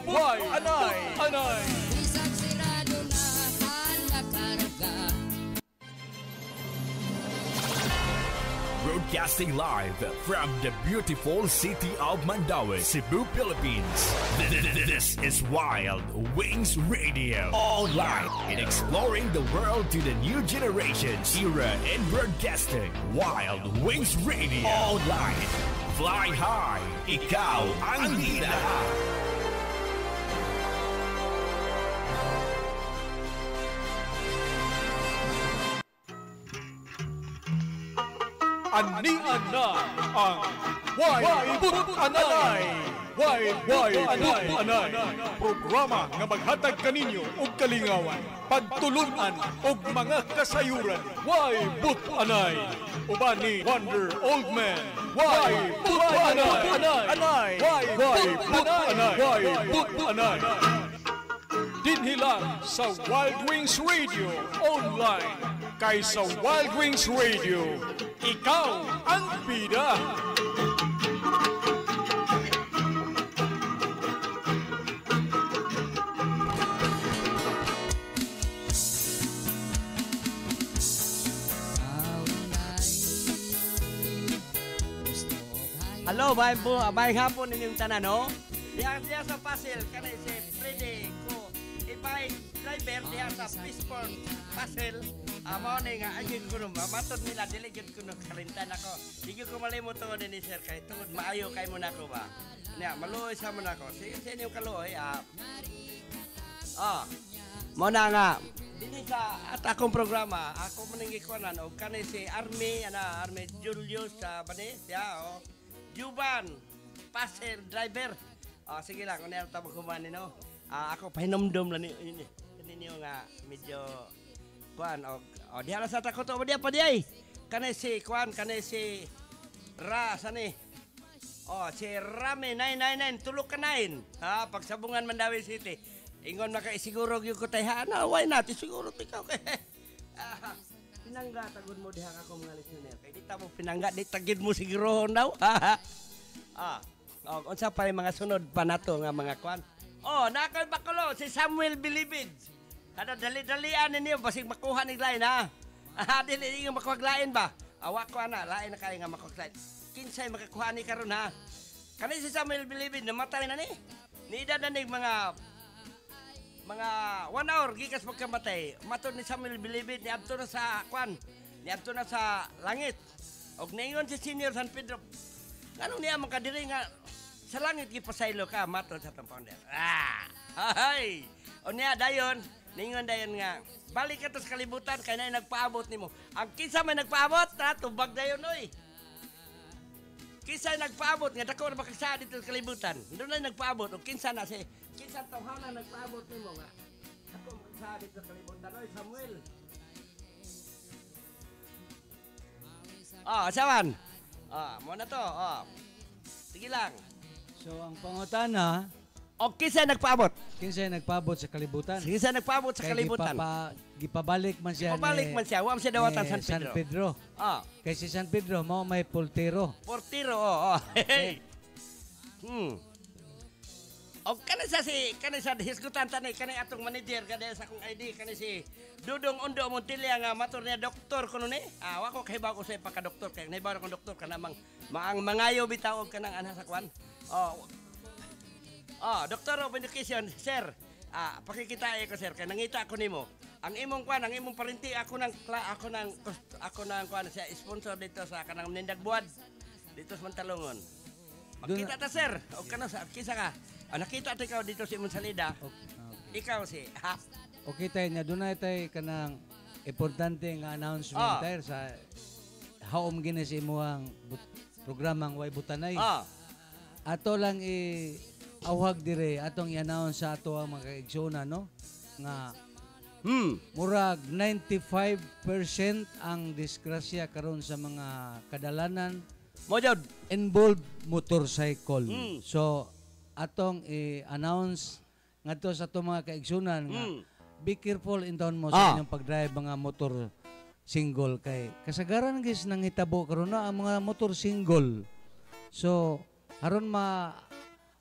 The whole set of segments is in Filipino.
Why Anay? Anay. Isang sirado na halakarga. Broadcasting live from the beautiful city of Mandaue, Cebu, Philippines. This is Wild Wings Radio. Online in exploring the world to the new generations. Era in broadcasting. Wild Wings Radio. Online. Fly high. Ikaw ang bida. Anian na ang Why But Anay. Why But Anay. Programa nga maghatag kaninyo og kalingawan, pagtulunan og mga kasayuran. Why But Anay. Uban ni Wonder Old Man. Why But Anay. Why But Anay. Why But Anay. Dinhi lang sa Wild Wings Radio online. Kay sa Wild Wings Radio, ikaw ang bida. Hello, may hapon ninyong tanan, no? Diya sa Pasel, kanay si Freddy ko, ibay driver diya sa Fishport, Pasel. Amo ni nga ayun ko no, matod nila diligid ko no kalintan ako. Sige ko malimot to ni sir kay tungod maayo kay mo nako ba. Nya maluoy sa mo nako. Sige inyo kaluoy mo na nga dinhi sa at akong programa, ako maninggi ko na og kanay si Army Julius sa bani ya Juban Pasel driver. Sige lang unya ta magkumani no. Ako pahinomdom lang ni ninyo nga medyo kuan diha sa takot o dia pa diay kanay si kuan kanay si Ra sani si Rame 999 tulok ka 9 pagsabungan Mandaue City ingon makaisiguro gyud ko tayhaan why natin siguro ikaw kay pinangga tagod mo diha ako mga listener kay di ta mo pinangga di tagid mo siguro daw unsa pa mga sunod pa nato nga mga kuan nakay bakulo si Samuel Bilibid. Kada dali-dalian ninyo basig makuha ni lain ha. Dili nga makuha ba? Awak ko ana lain na kay nga makuha. Kinsay makakuha ni karon ha. Kani si Samuel Bilibid namatay na ni. Niida na ni mga 1 hour gikas pagkamatay. Matod ni Samuel Bilibid ni adto na sa kwan. Ni adto na sa langit. Og ningon si Senior San Pedro. Ngano niya makadiri nga sa langit gipasaylo ka matod sa tamponder. Hay. Unya dayon ningon dayon nga balik ka to sa kalibutan kay nay nagpaabot nimo. Ang kinsa may nagpaabot tubag dayon oy. Kinsa nagpaabot nga dako na makagsa dito sa kalibutan. Doon na nagpaabot og kinsa na si kinsa tawhana nagpaabot nimo nga. Dako makagsa dito sa kalibutan oy Samuel. Sawan. Mo na to. Sige lang. So ang pangutana kinsa nagpaabot? Kinsa nagpaabot sa kalibutan? Kinsa nagpaabot sa kalibutan? Gipabalik man siya. Gipabalik man siya. Wa man siya dawatan San Pedro. Kay si San Pedro mao may portero. Portero, Hey. Kanay sa hisgutan tanay kanay atong manager kada sa akong ID kanay si Dudong Ondo Montilla nga matur niya doktor kuno ni. Wa ko kahibaw ko sa pagka-doktor kay nahibaw akong doktor kanang mangayo bitaw og kanang ana sa kwan. Doctor of Education, sir. Pakikita ko sir kay nangita ako nimo. Ang imong kwan, ang imong parinti ako nang kwan siya sponsor dito sa kanang Nindag Buad dito sa Mantalongon. Makita ta sir. O kana sa kisa ka. Nakita ta ikaw dito sa imong salida. Ikaw si Okay tay nya dunay tay kanang importante nga announcement tayo sa haom gini sa imong programang Way Butanay. Ato lang awhag dire atong i-announce sa ato ang mga igsoona no nga murag 95% ang disgrasya karon sa mga kadalanan mo jud involved motorcycle. So atong i-announce ngadto sa ato mga kaigsunan nga be careful in town mo sa inyong pagdrive mga motor single kay kasagaran guys nangitabo karon na ang mga motor single. So aron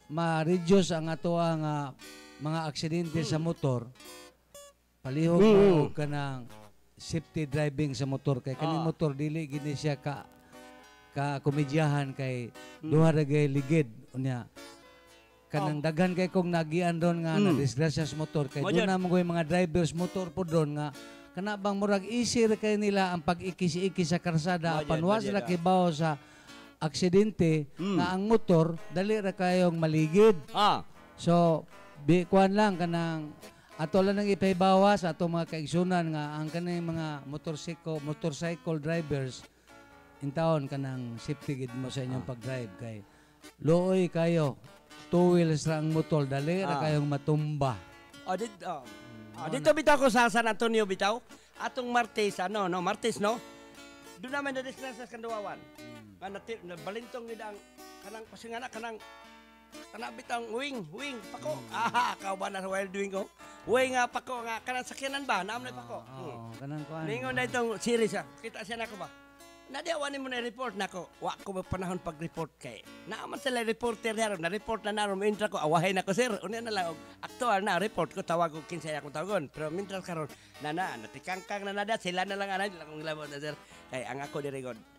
ma-reduce ang ato ang mga aksidente sa motor, palihog mo ka ng safety driving sa motor. Kay kaning motor, dili gini siya ka komedyahan kay duha ra gay ligid. Unya, kanang daghan kay kong nagian ron nga na disgrasya sa motor. Kay doon na mga mga drivers motor po doon nga, kana bang murag easy ra kay nila ang pag-ikis-ikis sa karsada. Panwas ra kibaw sa aksidente nga ang motor, dali ra kayong maligid. So, kuan lang kanang ato lang nang ipaybawas ato mga kaigsunan nga ang kanang mga motorcycle drivers in taon kanang safety gid mo sa inyong pag-drive kay looy kayo 2 wheels ra ang motor dali ra kayong matumba. Dito bitaw ko sa San Antonio bitaw atong Martes Martes no. Doon naman na disgrasya sa Kanduawan. Nga balintong gid ang kanang pasingana kanang bitang wing pako. Kauban na sa wild wing ko. Wing nga pako nga kanang sakyanan ba naam na pako. Kanang kuan. Ningon na itong series kita siya nako ba. Nadiawanin mo na report nako. Wa ko panahon pag-report kay. Naaman sila reporter diaro na report na naron mintra ko awahay nako sir. Unya na lang aktual na report ko tawag ko kinsa akong tawagon. Pero mintra karon natikangkang na nada sila na lang anay lang labot na sir. Kay ang ako diri god.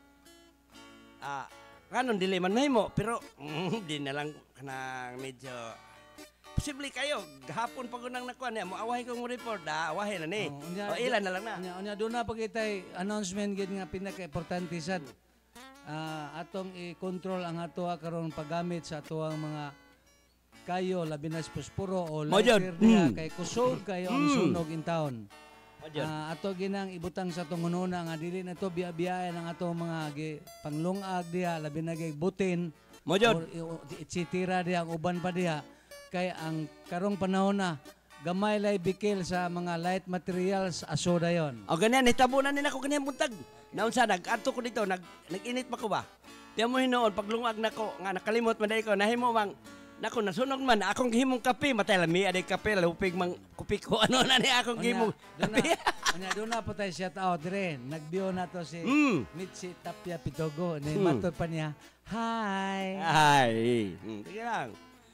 Kanon dili man mahimo pero di na lang kanang medyo posible kayo gahapon pag unang nakuha niya mo awahay kong report awahay na ni ilan na lang na unya doon na pagitay announcement gid nga pinaka-importante sad atong i-control ang ato karon paggamit sa atuang mga kayo labi na posporo o lighter niya kay kusog kayo ang sunog in town. Ato ginang ibutang sa tungununa nga dili na to biya-biyayan ang ato mga panglungag diha labi na gay butin itsitira diha ang uban pa diha kay ang karong panahon na gamay lay bikil sa mga light materials aso dayon. O ganyan nitabunan din ako ganyan buntag. Naunsa nag-adto ko dito nag-init pa ko ba? Tiyan mo hinoon paglungag nako nga nakalimot man dai ko nahimo mang nako nasunog man akong gihimong kape matay lami aday kape lupig mang kupik ko ano na ni akong gihimong kape. Doon na po tayo shout out dire. Nagbiyo na to si Mitzi Tapia Pitogo. Matod pa niya, hi. Sige lang.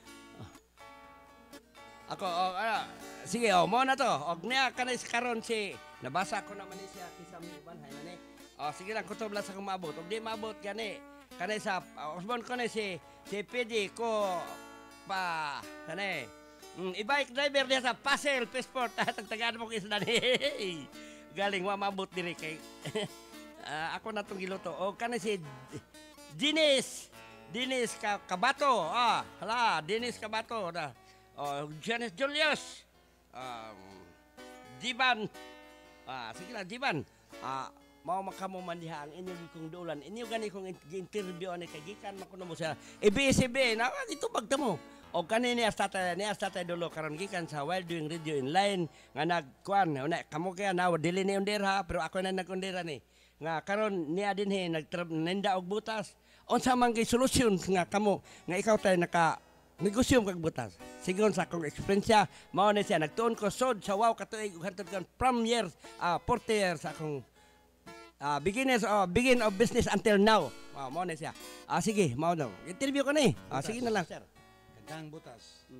Ako, sige, mo na to. Og niya, kanay karon si, nabasa ko naman siya, kisam ni Uban, hay na ni. Sige lang, kutob lang sa kung maabot. Og di maabot, kanay sa, osbon ko na si PD ko, kanay, i-bike driver niya sa Pasel, Passport, tagtagaan mo kisa na ni. Galing, maabot diri kay, ako na itong giluto. Og kanay si Dinis Kabato, Dinis Kabato, Janice Julius, Jiban, sige lang, Jiban, mau makamuman diha ang inyo kong dulan, inyo gani kong interview ani kay gikan makuno mo sa ABS-CBN, ito bagta mo. O kanini astata dulo karon gikan sa Wild Wing Radio in line nga nagkuan, una kamo kaya na dili ni undera pero ako na nagundera ni. Nga karon niya dinhi nagninda og butas. Unsa man kay solusyon nga kamo nga ikaw tay naka negosyo kag butas. Sigon sa akong eksperyensya, mao na siya nagtuon ko sod sa wow katuig ug hantod kan from years 40 years akong begin of business until now. Mao na siya. Sige, mao daw. Interview ko ni. Sige na lang, sir. Kantang butas.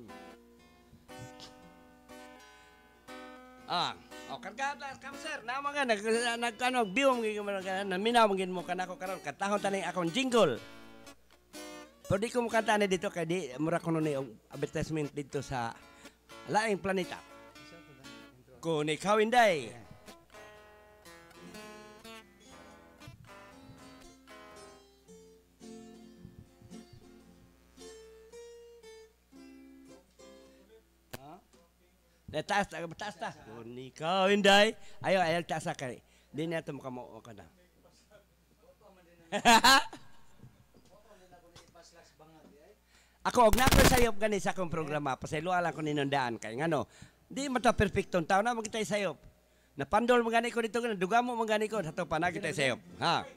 Kargada kam sir, na mga nagkano biom minaw mangin mo kanako karon katahon tani akong jingle. Pero di ko mo kanta na dito kay di mura ko ni advertisement dito sa laing planeta. Kung ikaw inday. Taas ta. Kung ikaw inday. Ayaw taas ka. Di na ito makamuo ka na. Ako, og nakoy sayop gani sa akong programa, pasayloa lang ko ninundaan kay ngano. Di mata perfectong tao na magitay sayop. Napandol mo gani ko dito, dugamo mo gani ko, hato pa nagitay sayop. Ha?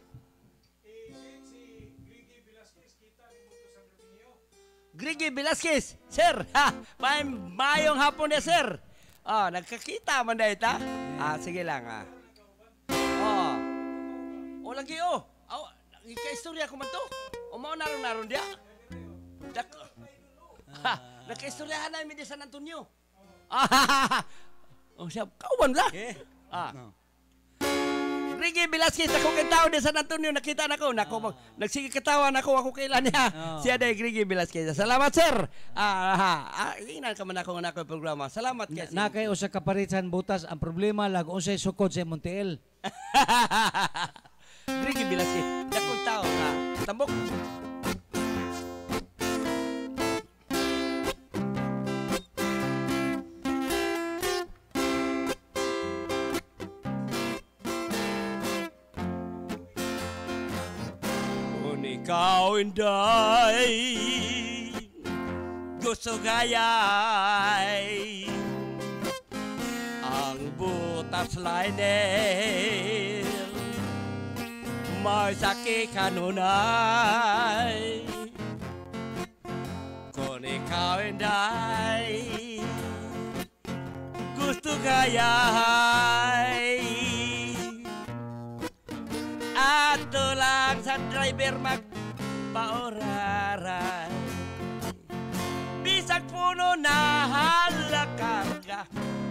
Grigi Velasquez, sir, ha, mayong hapon na, sir. Nagkakita man dahil, ha? Sige lang, ha. Lagi, ika-istorya ko man to. Umao naroon dia. Ha, nagkaistoryahan namin di San Antonio. Oh, siya, kauban la. Ricky Velasquez, ako kay tao di San Antonio, nakita na ko. Nagsige katawan ako kailan niya. Siya day Ricky Velasquez. Salamat, sir. Inan ka man ako ng programa. Salamat kasi. Nakay usa ka paritan butas ang problema lag unsay sukod sa Montiel. Ricky Velasquez, dakong tao nga. Tambok. Ikaw inday gusto gayay ang butas liner may sakit kanunay kung ikaw inday gusto gayay ato lang sa driver magpaoraray bisag puno na halakarga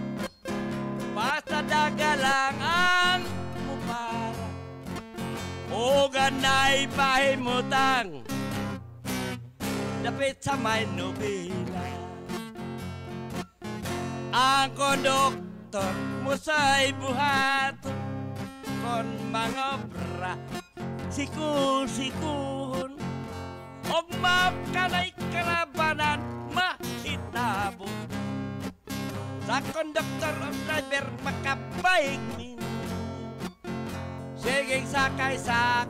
basta daga lang ang mupara o ganay pahimutang dapit sa may nobela ang konduktor mo sa'y buhaton kon mga obra sikun og mapkanay kalabanan mahitabo sa konduktor o driver makabayig min siging sakay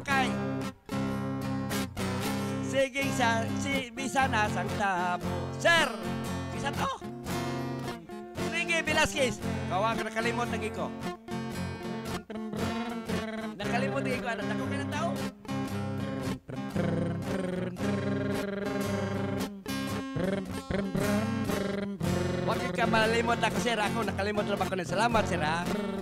siging bisa nasang tabo sir bisa to Ricky Velasquez kawag nakalimot lagi ko nakalimot lagi ko anak ako ka ng tao wag ka malimot ako sir ako nakalimot na ba ko ng salamat sir ha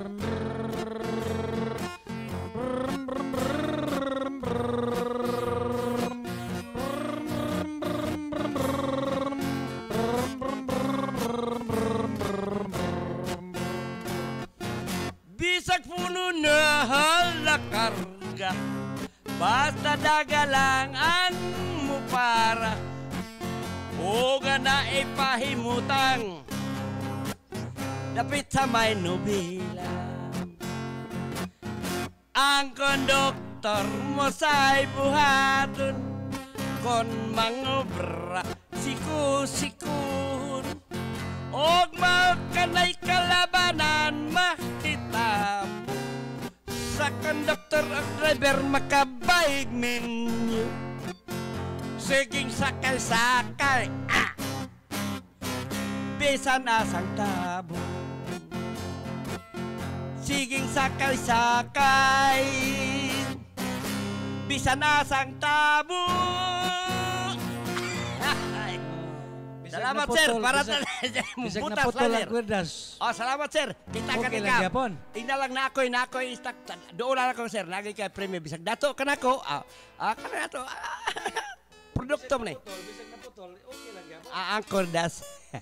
bisag puno na halakarga basta daga lang ang mupara o gana ipahimutang dapit sa may nobela ang konduktor mo sa'y buhaton kon mangobra sikun og makanay kalabanan mahitabo sa konduktor at driver makabayig ninyo siging sakay bisan asang tabo siging sakay bisan asang tabo salamat sir para sa butas laler oh salamat sir kita ka nika tingnan lang na ako'y istak doon lang ako sir lagi kay premium bisag dato ka na ako kana to produkto mo ni bisag na putol okay lang gyapon ang kordas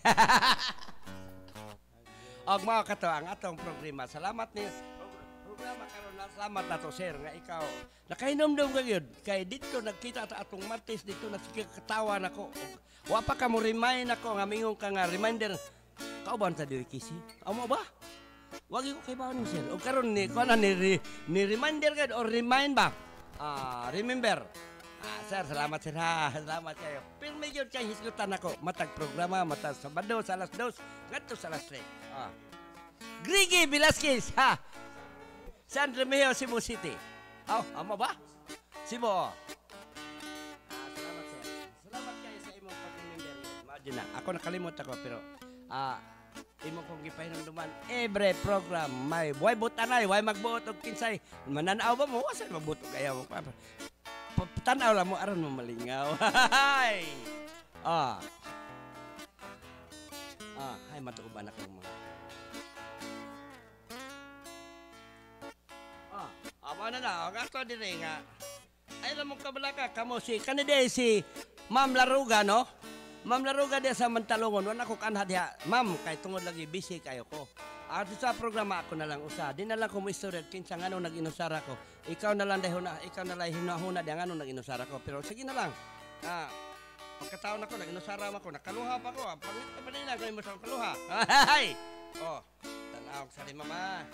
og mao kato ang atong programa salamat ni programa karon na salamat nato sir nga ikaw nakainomdom ka gyud kay dito nagkita ta atong Martes dito nakikatawa nako wa pa ka mo remind ako nga mingon ka nga reminder kauban ta diri kisi amo ba wag ko kay baon sir o karon ni kuan ni reminder ka or remind ba remember sir salamat sir ha salamat kayo pero medyo kay hisgutan ako matag programa matag Sabado sa alas 2 ngadto sa alas 3 Ricky Velasquez ha San Remigio Cebu City amo ba Cebu salamat sir salamat kayo sa imong pag-remember imagine na ako nakalimot ako pero imo kong gipahinumduman every program may way butanay way magbuot og kinsay mananaw ba mo wasa magbuot og ayaw mo tanaw lang mo aron mo malingaw hay hay matuuban akong mga amo na ang ato dire nga ay lamong kabalaka kamo si kanide si Ma'am Laruga no Ma'am laruga dia sa Mantalongon, wala ko kanha diha. Ma'am, kay tungod lagi busy kayo ko. At sa programa ako na lang usa. Di na lang ko mo istorya kinsa ngano nag-inusara ko. Ikaw na lang dahuna, ikaw na lang hinahuna di ngano nag-inusara ko. Pero sige na lang. Pagkataon ako nag-inusara ko, nakaluha pa ko. Pangit pa nila ko mo sa kaluha. Hay. Oh, tanaw sa mama.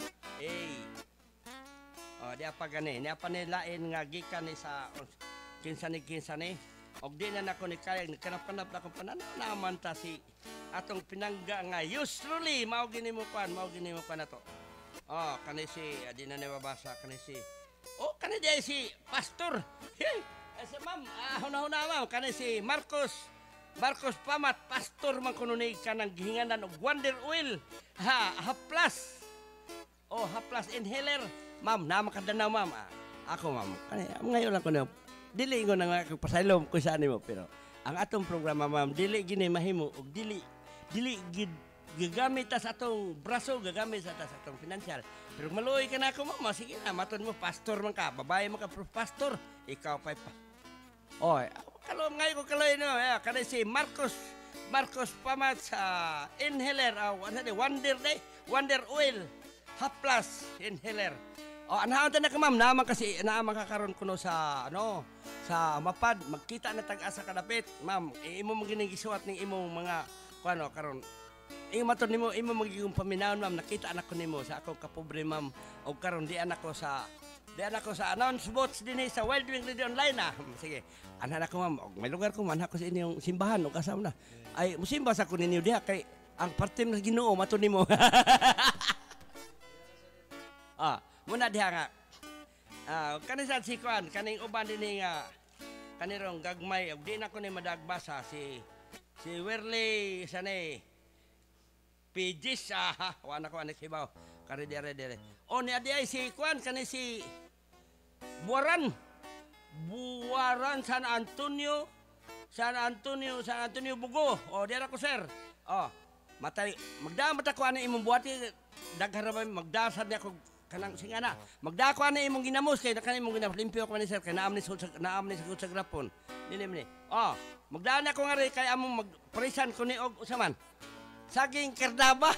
Oh, di apa gani, di apa nilain nga gikan ni sa kinsa ni. Og di na nako ni kaya nagkanap-kanap na akong pananaw naman ta si atong pinangga nga usually mao gini mo kan ato. Oh, kani si di na nababasa kani si. Oh, kani di si pastor. Hey, si ma'am, huna-huna ma'am kani si Marcos Pamat, pastor man kuno ni kanang gihinganan og Wonder Oil. Haplas. Oh, Haplas inhaler. Ma'am, na makadanaw ma'am. Ako ma'am, kani ngayon lang ko na dili ko nang pasalom ko sa mo pero ang atong programa ma'am dili gini mahimo og dili gagamit ta sa atong braso gagamit sa atong financial pero maluoy ka na ako ma'am sige na maton mo pastor man ka babae man ka pastor ikaw pa oy kalom ngay ko kaloy no kada si Marcos Pamat sa inhaler Wonder Oil Haplas inhaler. Oh, anahan na ka ma'am, naman kasi naman kakaroon kuno sa sa mapad magkita na tag-asa kadapit. Ma'am, imo mo ginigisuat ning imong mga kuno karon. Imo maton nimo imo magiging paminawon ma'am, nakita anak ko nimo sa akong kapobre ma'am. Og karon di anak ko sa announce boats dinhi sa Wild Wing Radio Online na. Sige. Anak ko ma'am, og may lugar ko man ako sa inyong simbahan og kasama na. Ay musimba sa kuno ninyo diha kay ang parte ng Ginoo maton nimo. Muna diha nga. Kanisan si Kwan, kaning uban din nga kanirong gagmay, og di na ko ni madagbasa si Werley sanay Pidis, wala ko anak sibaw, karidere. O ni adi ay si Kwan, kani si Buwaran San Antonio Bugo. O di ko sir. Magdaan mata ko ano imong buhati, dagharabay magdasan niya ko kanang singana magdako na imong ginamos kay kanang imong ginamos limpyo ko man sir kay naam ni sa grapon dili man magdaan ako nga rin kay among magparisan ko ni og usaman saging kerdaba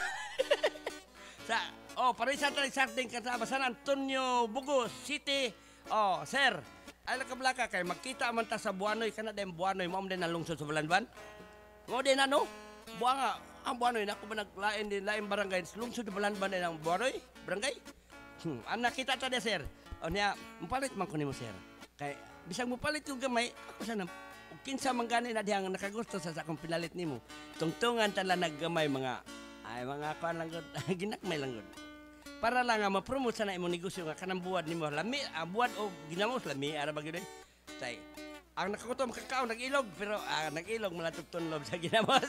parisan ta saging kerdaba San Antonio Bugo City sir ay laka kay magkita man ta sa Buanoy kana dem Buanoy mo din nalungsod sa Balanban mo din ano buanga ang Buanoy na ko ba naglain din lain barangay lungsod sa Balanban din ang Buanoy barangay. Ang nakita ta sir. O niya, mapalit man ko nimo sir. Kay bisag mo palit yung gamay, ako sana kinsa man gani na dihang nakagusto sa akong pinalit nimo. Tungtungan tala naggamay mga kuan lang gud, ginakmay lang gud. Para lang nga ma-promote sana imong negosyo nga kanang buwad nimo lami, buwad o ginamos lami ara ba gyud. Tay. Ang nakakutom kakao nag-ilog pero nag-ilog malatog tunlob sa ginamos.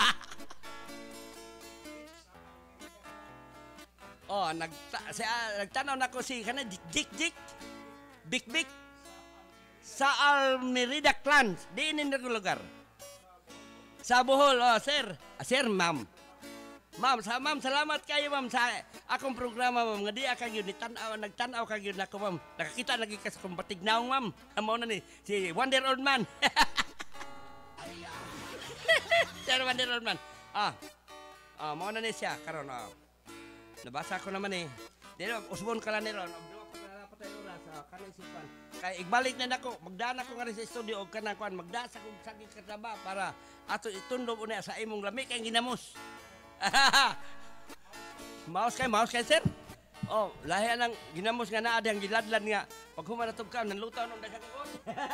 Nagtanaw na ko si kana Bik sa Almerida Clan di inin na lugar sa Bohol sir ma'am salamat kayo ma'am sa akong programa ma'am nga di ka gyud nagtanaw ka gyud nako ma'am nakakita lagi ka sa kong batignaong ma'am amo na ni si Wonder Old Man sir Wonder Old Man mao na ni siya karon nabasa ko naman Dito, usbon ka lang niron. Patay oras kanang sipan. Kay igbalik na nako, magdaan ako nga rin sa studio og kanang kuan, magdaan sa kong saging katraba para ato itundob una sa imong lami kay ginamos. Maos kay sir. Lahi nang ginamos nga naa diyang giladlad nga pag humanatog ka nanlutaw nung daghang kon.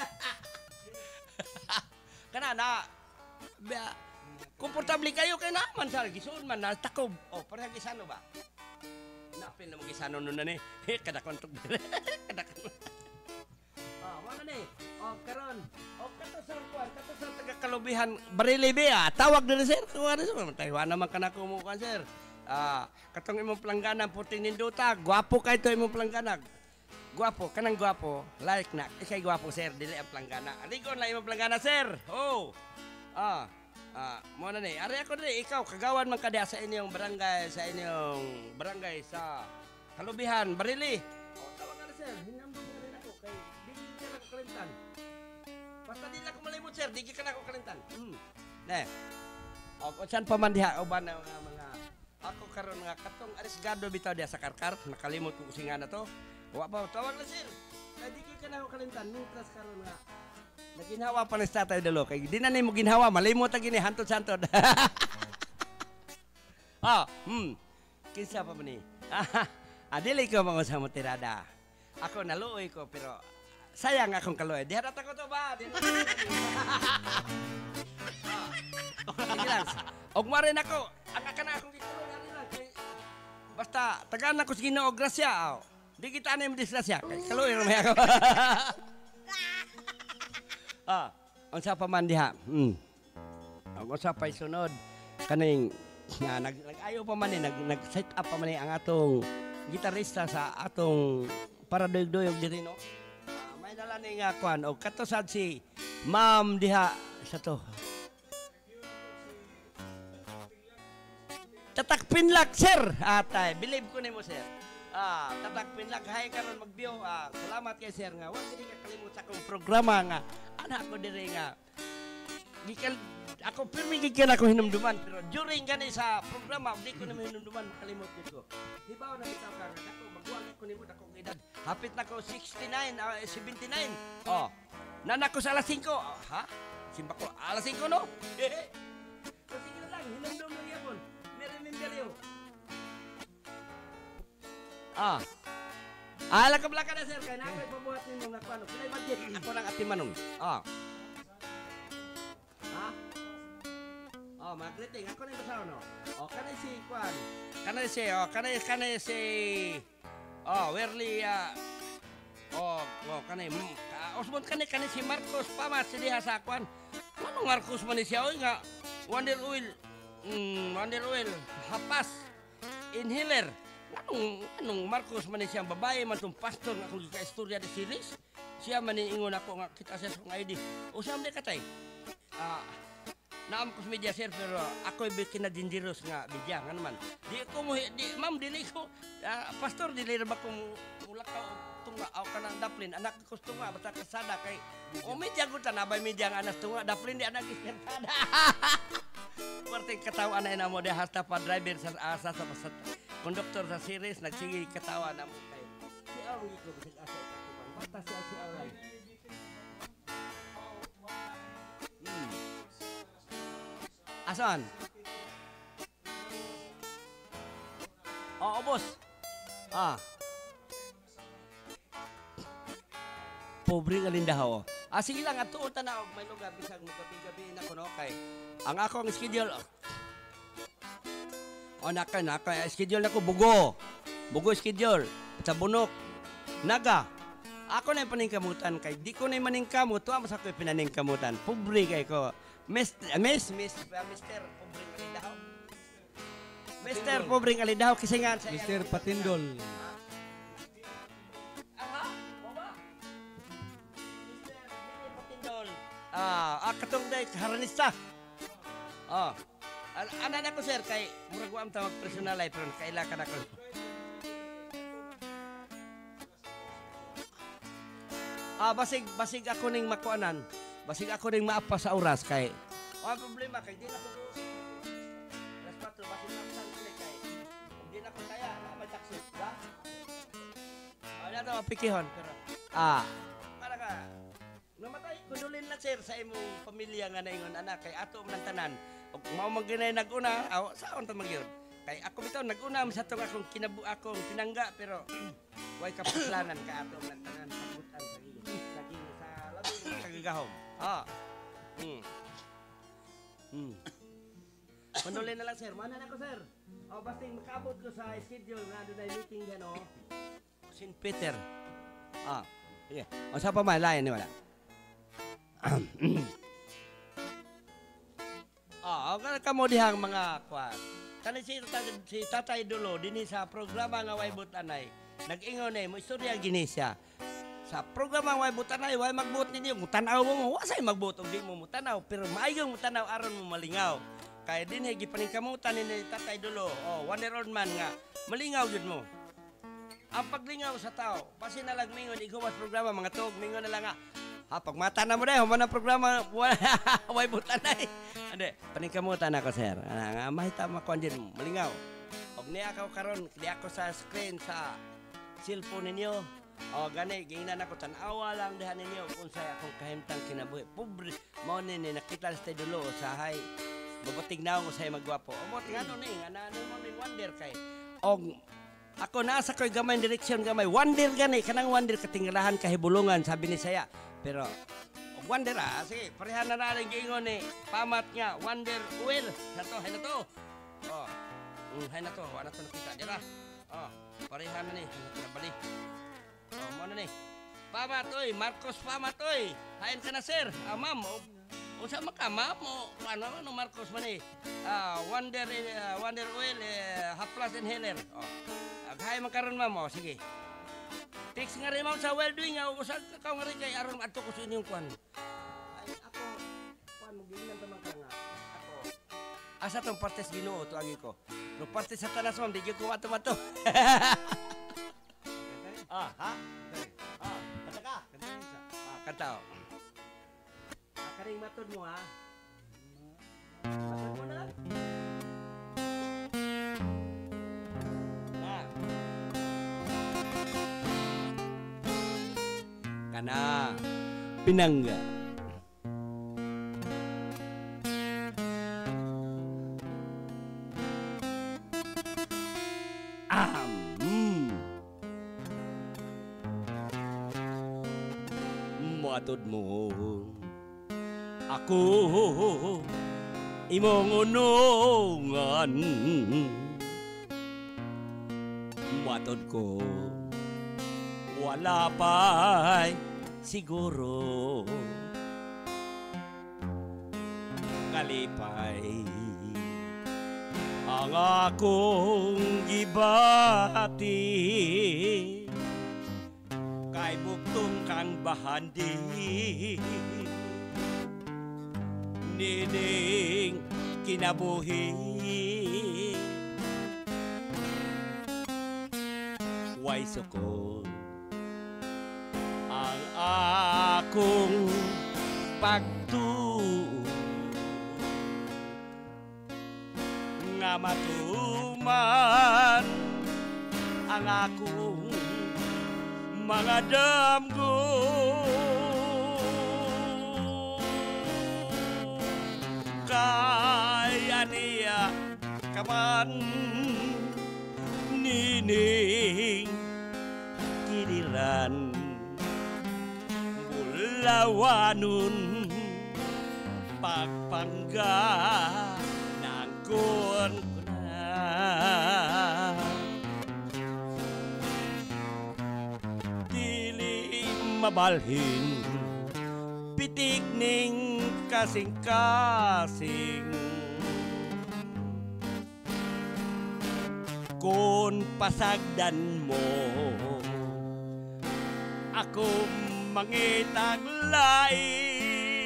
Kana na komportable kayo kay naman sa gisuon man na takob. Pareha gisano ba? Napin na mag-isano nun na ni. Kadakon ito. Kadakon. Wala ni. Karon. Katusan taga-kalubihan. Barilibi Tawag na sir. Taiwan naman ka na kumukuhan sir. Katong imong pelangganan puting ninduta. Gwapo ka ito imong pelangganan. Gwapo. Kanang gwapo. Like na. Ikay gwapo sir. Dili ang pelanggana. Aligon na imong pelanggana sir. Muna ni, ari ako rin, ikaw, kagawan man ka diya sa inyong barangay sa Kalubihan, Barili. Tawag ka na sir, hinambang na rin ako, kay di ka na ko kalintan. Basta di na ako malimot sir, di ka na ako kalintan. Ne. O kung saan pa man diha uban ang mga ako karon nga katong arisgado bitaw diha sa karkar, nakalimot ko singa na to. Wa pa tawag na sir. Kay di ka na ako kalimtan mitras karon nga. Naginhawa pa ni tatay dalo kay di na nimo ginhawa malimot ta gini hantod-santod. Kinsa pa man ni? Adili ko mga sa motirada. Ako naluoy ko pero sayang akong kaluoy. Diharata ko to ba? Sige lang. Ogmarin ako. Ang akan akong gitulong nga nila. Basta, tagaan ako sa Ginoo grasya. Di kita na yung disgrasya. Kaluoy ramay ako. Ang sa paman diha. Ang sa pa'y sunod. Kaning, nag-ayo pa man nag-set up pa man ang atong gitarista sa atong para doyog-doyog diri no. May dala ni nga kwan og katosad si Ma'am diha sa to. Tatak Pinlak sir. Atay, believe ko nimo sir. Tatak Pinlak hay karon magbiyo. Salamat kay sir nga. Wa gid ka kalimot sa akong programa nga anak ko diri nga. Gikal ako pirmi gigyan ako hinumduman pero during gani sa programa di ko na hinumduman makalimot dito. Hibaw na bitaw ka ako magwag ko nimo dako edad. Hapit na ko 69, 79. Nanak ko sa alas 5. Ha? Simba ko alas 5 no? So sige na lang hinumdum lang yapon. Remember you. Ala ka blaka na sir kay na ako ipabuhat nimo nga kuno. Kay budget ako lang ati manong. Magriting ako na basaw no. Kanay si Kwan. Kanay si Werly kanay Osmond kanay si Marcos Pamas si diha sa Kwan. Ano Marcos man siya oy nga Wonder Oil hapas inhaler. Anong Marcos man siya babae man tong pastor nga kung ka-istorya de series. Siya man ingon ako nga kita sa kong ID. Usam de katay. Naam ko media sir pero ako bikin na dangerous nga media nga naman. Di ko mo ma'am dili ko pastor dili ra ba ko mulakaw tunga aw kanang daplin anak ko tunga basta kasada kay media ko tanabay media nga anas tunga daplin di anak kasada. Perti ketawa na ina mo de hasta pa driver sa konduktor sa series nagsige ketawa na mo kay. Si aw ko bisig asa katubang basta si aw lang. Asan? Boss. Pobre nga lindahaw. Sige lang, at tuon tanaw. May lugar, bisag mo gabi-gabi na ko, no? Kay, ang akong schedule, schedule na ko, bugo. Bugo schedule. Sa bunok. Naga. Ako na yung paningkamutan, kay di ko na yung maningkamut, tuwa mas ako yung pinaningkamutan. Pobre kay ko. Mr. Pobreng Alidahaw. Mr. Pobreng Alidahaw kasi nga sa Mr. Patindol. Baba. Mr. Patindol. Katong day haranista. Anan ako sir kay murag wa am tawag personal ay pero kaila ka nako. Basig ako ning makuanan. Basig ako ring maapa sa oras kay ang problema kay di na ko respato basig na sa kay di na ko kaya na mag-taxi ba na to mapikihon pero para ka namatay kondolin na sir sa imong pamilya nga naingon anak kay ato man tanan ug mao man ginay nag-una saon ta magyud kay ako bitaw nag-una sa tong akong akong pinangga pero way kapuslanan ka ato man tanan pagutan lagi sa labing kagigahom. Mandolin na lang sir. Mana na ko sir? Basta makabot ko sa schedule nga doon ay meeting yan St. Peter. Sige. Sa pa man, layan ni wala. Kamo dihang mga kwan. Kani si Tatay Dulo, din sa programa nga way butanay. Nag-ingon mo, istorya ginisya. Sa programa way butanay, way magbuot ninyo. Mutanaw mo, wasay magbuot. Di mo mutanaw, pero maayong mutanaw, aron mo malingaw. Kaya din, gipaningkamutan ni Tatay Dulo. One-year-old man nga, malingaw yun mo. Ang paglingaw sa tao, pasi na lang mingon, igumas programa, mga tog, mingon na lang nga, Pag mata na mo dahil, human ang programa, way butanay. Ande, paningkamutan ako, sir. Nga, mahita makuan din, malingaw. Og niya ako karon, di ako sa screen, sa cellphone ninyo. O, gani, gingnan ako, tanawa lang dihan ninyo kung sa akong kahimtang kinabuhi. Pobre, mo nini, nakita sa dulo, sahay. Babatig na ako sa'yo magwapo. O, mo, tingano ni, nga na mo ni wonder kay. Og, ako nasa ko'y gamay direksyon gamay. Wonder gani, kanang wonder katingalahan kahibulungan, sabi ni saya. Pero, wonder sige, parehan na natin giingon ni pamat nga, wonder oil. Hay na to. Oh, hay na to, wala na to nakita. Dira. Oh, parehan na ni, hay na to nabali. Oh, mo na ni. Pamat, oy, Marcos Pamat, oy. Hain ka na, sir. Ma'am, unsa maka, ma'am? Ano, Marcos man eh. Wonder oil, half plus inhaler. Oh, aghay man karon, ma'am. Oh, sige. Text nga rin ma'am sa well-doing nga, usag ka nga rin kay aron adto ko sa inyong kwan. Ay, ako, kwan, mag-iinan tamang ka nga. Ako, asa tong partes Ginoo, tuwagi ko. No partes sa tanas ma'am, di ko mato-mato. Ha? Kanta ka? Kanta o. Karing matod mo, ha? Matod mo na? Kana pinangga matod mo ako imong unungan matod ko wala pa'y siguro kalipay ang akong gibati kay buktong kang bahandi nining kinabuhi way sukol ang akong pagtuo nga matuman ang akong mga damgo kaya niya kaman nining kinilan bulawanun pagpangga ng kun dili mabalhin pitik ning kasing-kasing kun pasagdan mo ako mangitag lain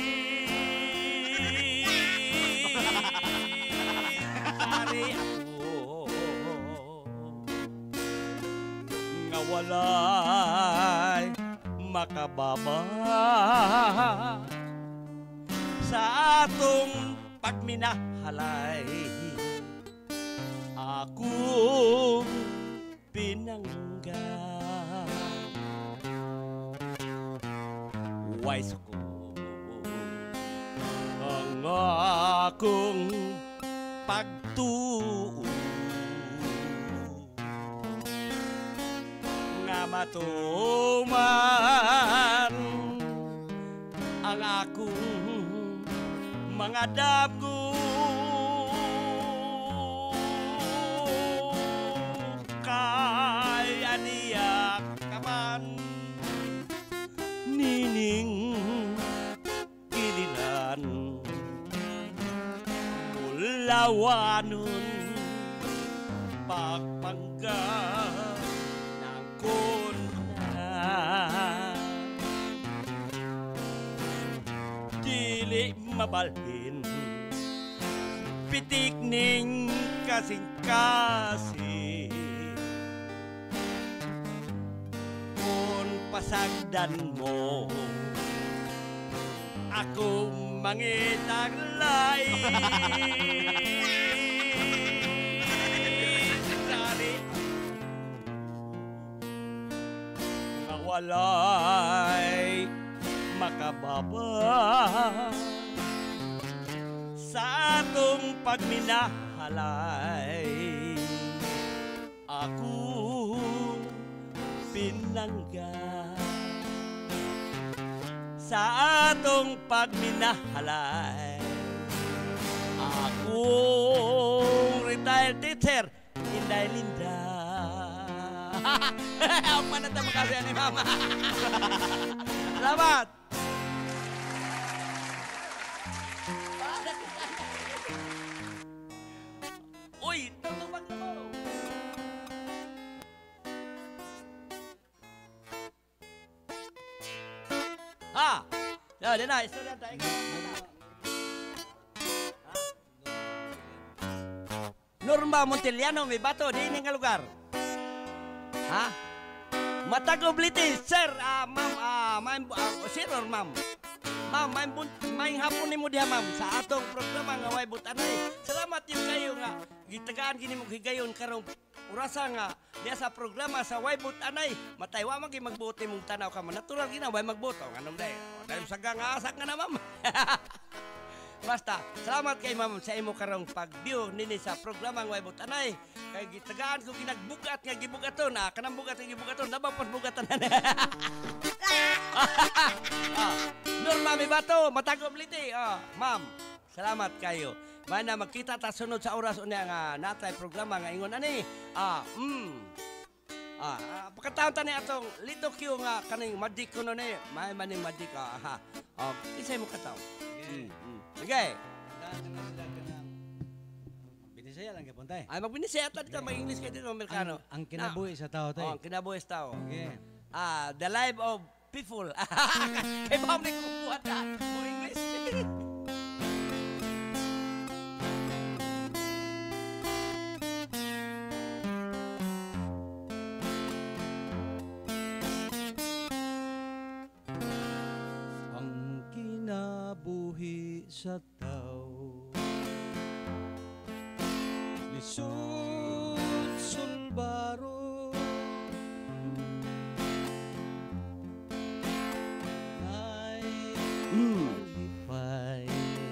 ari ako nga walay makababa sa atong pagminahalay akong pinangga wais ko ang akong pagtuo nga matuman ang akong mga damgo kay aniyak kaman nining kilinan mulawanun pagpangga ng kunan dili mabalhin pitik ning kasing-kasing kun pasagdan mo Ako mangitaglay. Sorry. Walay makababa sa atong pagminahalay. Ako pinangga sa atong pagminahalay. Ako retired teacher, Inday Linda. Ang panata makasya ni Mama. Salamat! Uy, tutubag na mo. Ha? Yan na, istorya tayo. Norma Monteliano, may bato, di nga lugar. Ha? Matagobliti, sir, ma'am, sir or ma'am? Ma'am, may hapon ni mo diha, ma'am, sa atong programa nga way butanay. Salamat yung kayo nga, gitagaan gini mo higayon karong urasa nga, diya sa programa sa way butanay. Mataywa magi magbuti mong tanaw ka mo. Natural gina, way magbuto. Anong day? Dahil sagang asak nga na, ma'am. Basta, salamat kay ma'am sa imo karong pag-view nini sa programa ng Way Butanay. Kay gitagaan ko ginagbugat nga gibugaton. Kanang bugat nga gibugaton, dabang pas bugatan na. Norma may bato, matagobliti. Ma'am, salamat kayo. May na magkita ta sunod sa oras unya nga natay programa nga ingon ani. Pagkataon tani atong Lito Q nga kaning madik ko no ni. May maning madik kisay mo kataw. Sige. Binisaya lang kapon tay. Ay magbinisaya tad ka may English kay dito Amerikano. Ang kinabuhi sa tao tay. Ang kinabuhi sa tao. Okay. The life of people. Kay ba may kukuha ta mo English? Buhi sa tao lisod sulbaro ay malipay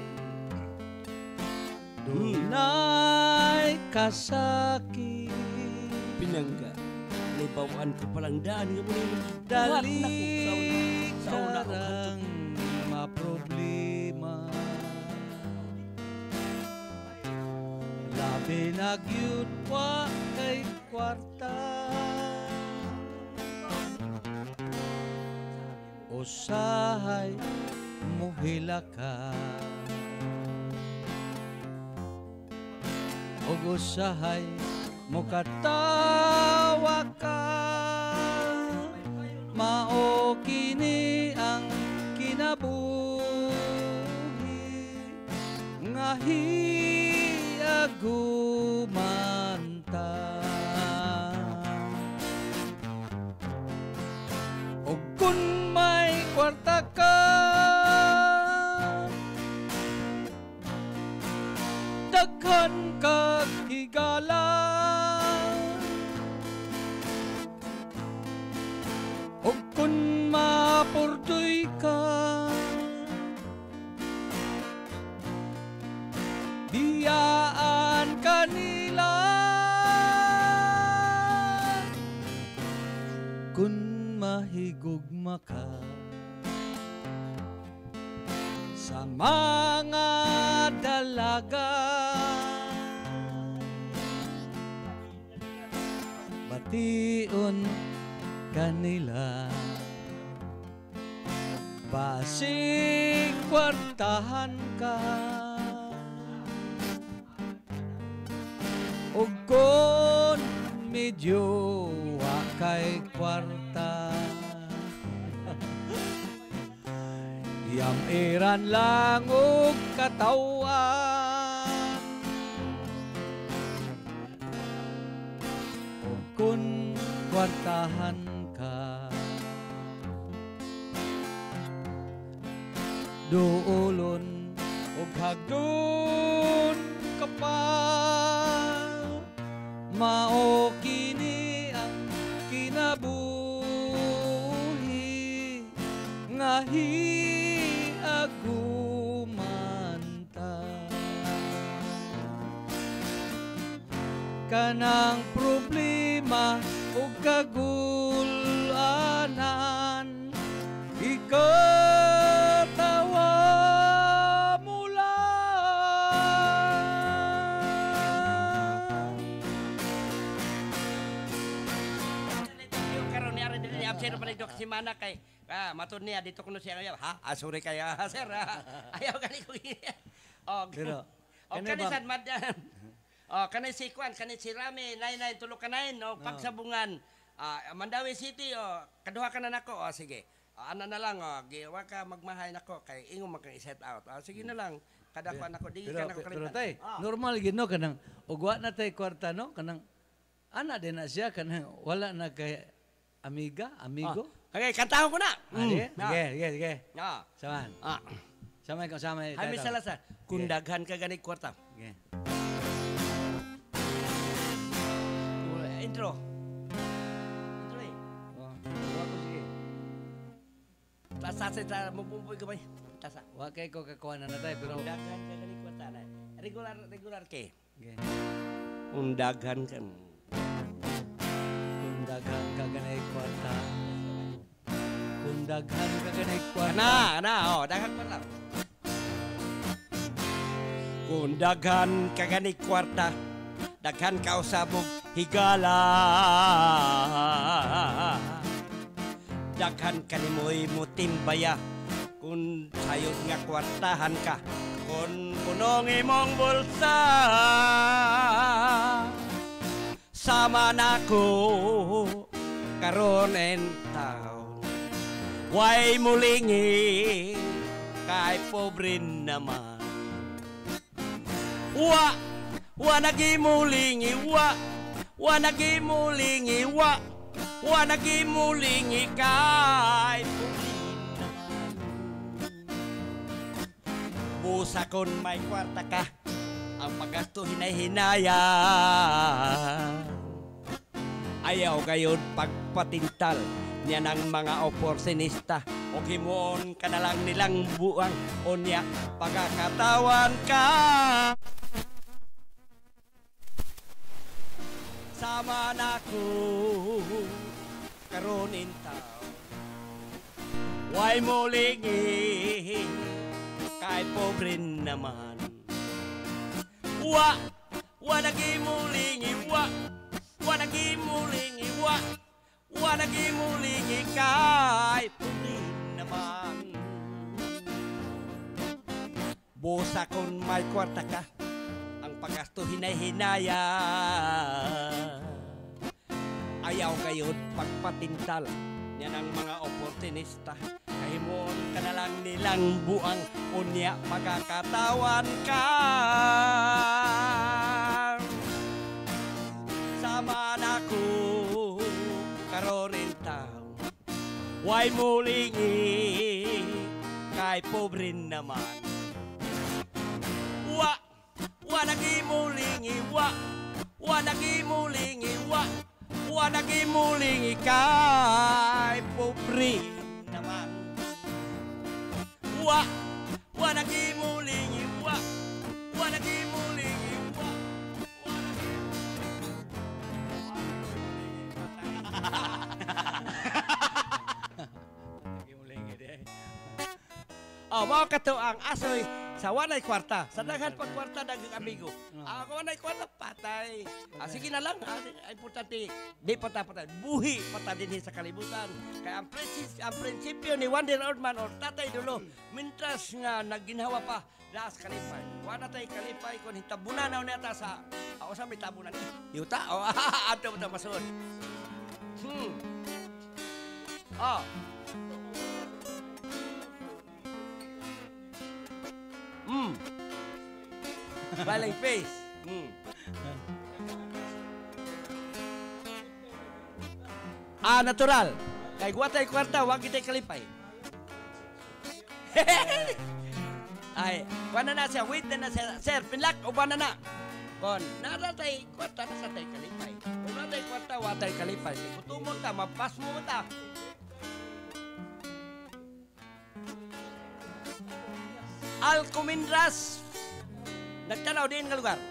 dunay kasakit Pinangga libawan ko palang daan nga mo dali sa una ko problema labi nagyud wa kay kwarta usahay muhila ka ug usahay mukatawa ka mao kini ang kinabuhi nga hiagumanta o kung may kwarta ka daghan kag higala o kung mapurdoy ka biyaan kanila kung mahigugma ka sa mga dalaga bation kanila basig kwartahan ka ug kon medyo wa kay kwarta yam-iran lang og katawan ug kun kwartahan ka duulon ug hagdon ka pa mao kini ang kinabuhi nga hiagumanta kanang problema ug kagulanan ikatawa mo lang. Karon niya rin din absent pa ni Dok si Mana kay matun niya dito kuno siya ngayon. Sorry kaya sir. Ayaw gani ko. Pero kanisan madyan. Kanay si Kwan, kanay si Rami, 99 tulo ka 9 pagsabungan. Mandawi City kaduha ka na nako. Sige. Ana na lang giwa ka magmahay nako kay ingon man kang i-set out. Sige na lang. Kada ko nako di ka nako pero kalitan. tay, normal gid no kanang ugwa na tay kwarta no kanang ana din na siya kanang wala na kay amigo. Okay, kantahon ko na. Sige. Saman. Samay ko samay. Jaime Salazar, kundaghan ka gani kwarta. Okay. Intro. Sige. Tasa sa mabumboy ka ba? Tasa. Wa kay ko kakuha na tay pero Kundaghan ka gani kwarta na. Regular ke. okay. Kundaghan ka. Kundaghan ka ganay kwarta. Kundaghan ka ganay kwarta. Daghan pa lang. Kundaghan ka gani kwarta. Daghan ka usabog higala. Daghan ka ni mo'y mutimbaya. Kung sayod nga kwartahan ka. Kung punong imong bulsa. Sama na ko karon en taon. Way mulingi kay pobre naman. Wa nagimulingi wa nagimulingi wa nagimulingi kay pobre naman. Busa kon may kwarta ka ang paggasto hinay-hinaya. Ayaw gayon pagpatintal niya ng mga oportunista o himuon ka na lang nilang buang o niya pagkakatawan ka. Sama na ko karon intaw. Way mulingi kay pobre naman. Wa nagimulingi wa nagimulingi wa nagimulingi kay pobre naman. Busa kon may kwarta ka ang paggasto hinay-hinaya. Ayaw gayon pagpatintal niya ng mga oportunista. Kahimon ka na lang nilang buang unya magkakatawan ka. Sama na ko karorin tao. Way mulingi kay pobre naman. Wa nagimulingi wa nagimulingi wa nagimulingi kay pobre naman. Wa nagimulingi wa nagimulingi wa nagimulingi de. Mao kato ang asoy sa wanay kwarta. Sa daghan pag kwarta daghang amigo. Ako wanay kwarta patay. Sige na lang. Importante di patay. Buhi patay din sa kalibutan. Kaya ang prinsipyo ni Wonder Ordman or Tatay Dulo, mintras nga nagginhawa pa das kalipay. Wala tay kalipay kun hitabunan na neta sa sa may tabunan. Yuta ato ta masud. Baling face. Natural. Kay guwatay kwarta, wag kitay kalipay. Ay, kuha na siya, wait na siya. Sir, pinlak, uban na. Kon, naratay, kwarta na sa tay kalipay. Kung naratay kwarta, watay kalipay. Kutumon ta, mapas mo ta. Alcomindras. Nagtanaw din nga lugar.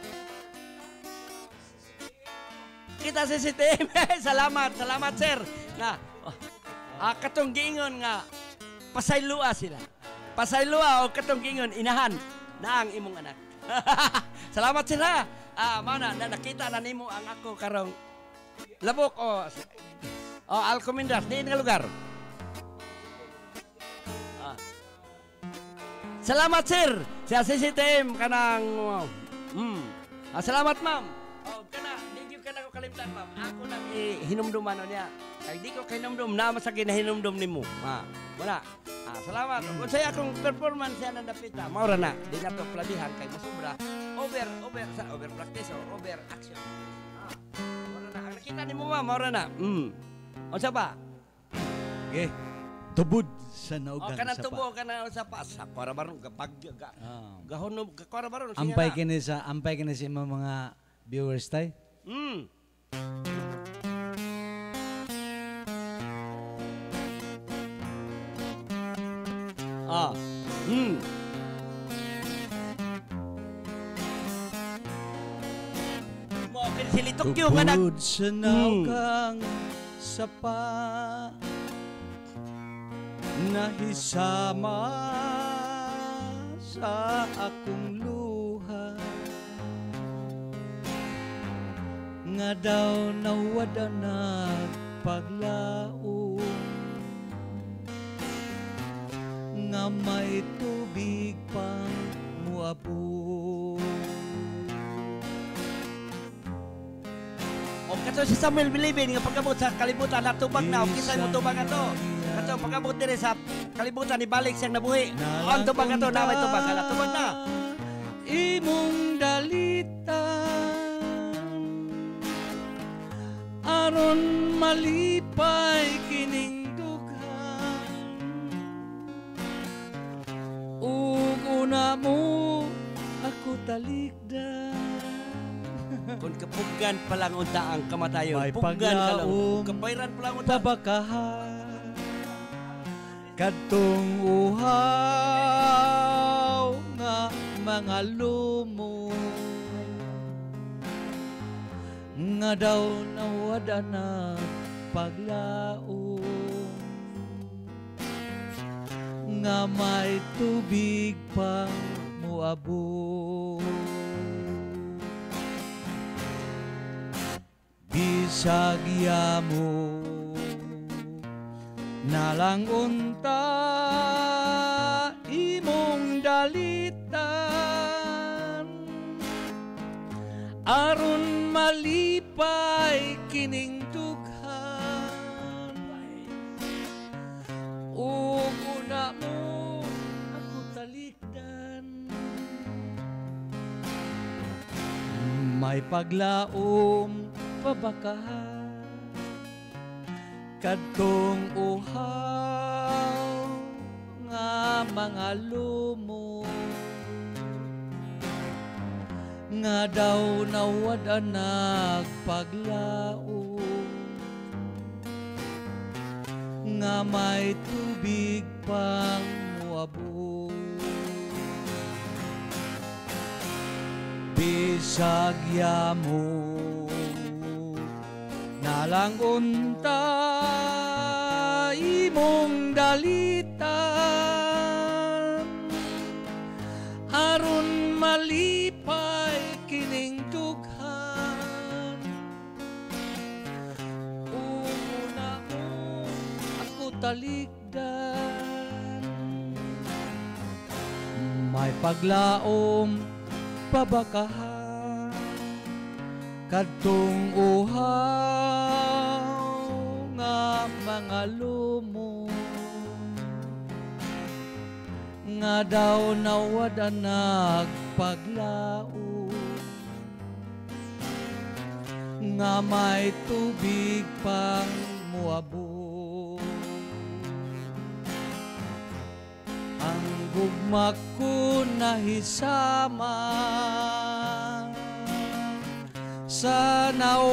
Kita si CTM. Salamat sir. Na, katong giingon nga, pasaylua sila. Pasaylua o katong giingon, inahan na ang imong anak. Salamat sila. Mana, nakita na nimo ang ako karong labok o Alcomindras. Diin nga lugar. Salamat sir sa CCTM kanang salamat ma'am. Di ka na ko kalimtan ma'am. Ako nang hinumduman niya. Kay di ko hinumdum na masakit na hinumdum nimo. Wala. Salamat. Kung saya akong performance yan ang dapita, maura na. Di na to pladihan kay masubra. Over practice o over action. Maura na. Ang nakita nimo ma'am, maura na. Unsa ba? Okay. Tubod sa naugang kana sapa. tubo kana sa pasa para baron gahono para baron Ampay kini sa mga viewers tay. Mo kin silitok yung anak. Tubod sa naugang sapa. Nahisama sa akong luha nga daw nawada na paglaom nga may tubig pang muabot. O kato si Samuel Bilibin nga pagkabot sa kalibutan natubag na o kisay mo tubag ato. Kato pagkabot dire sa kalibutan ni balik siyang nabuhi. Ang tubag ato na may tubag ala tubag na. Imong dalitan aron malipay kining dughan ug una mo ako talikdan. Kung kapugan pa lang unta ang kamatayon. May Pugan ka lang. paglaom, Kapayran pa lang unta. tabakahan kadtong uhaw nga mga lumo nga daw nawada na paglaom nga may tubig pang muabot. Bisag yamo nalang unta imong dalitan aron malipay kining dughan ug una mo ako talikdan. May paglaom pabakahan kadtong uhaw nga mga lumo nga daw nawada nagpaglaom nga may tubig pang muabot. Bisag yamo nalang unta imong dalitan aron malipay kining dughan una mo ako talikdan. May paglaom pabakahan kadtong uhaw nga mga lumo nga daw nawada nagpaglaom nga may tubig pang muabot. Ang Gugma ko nahisama sa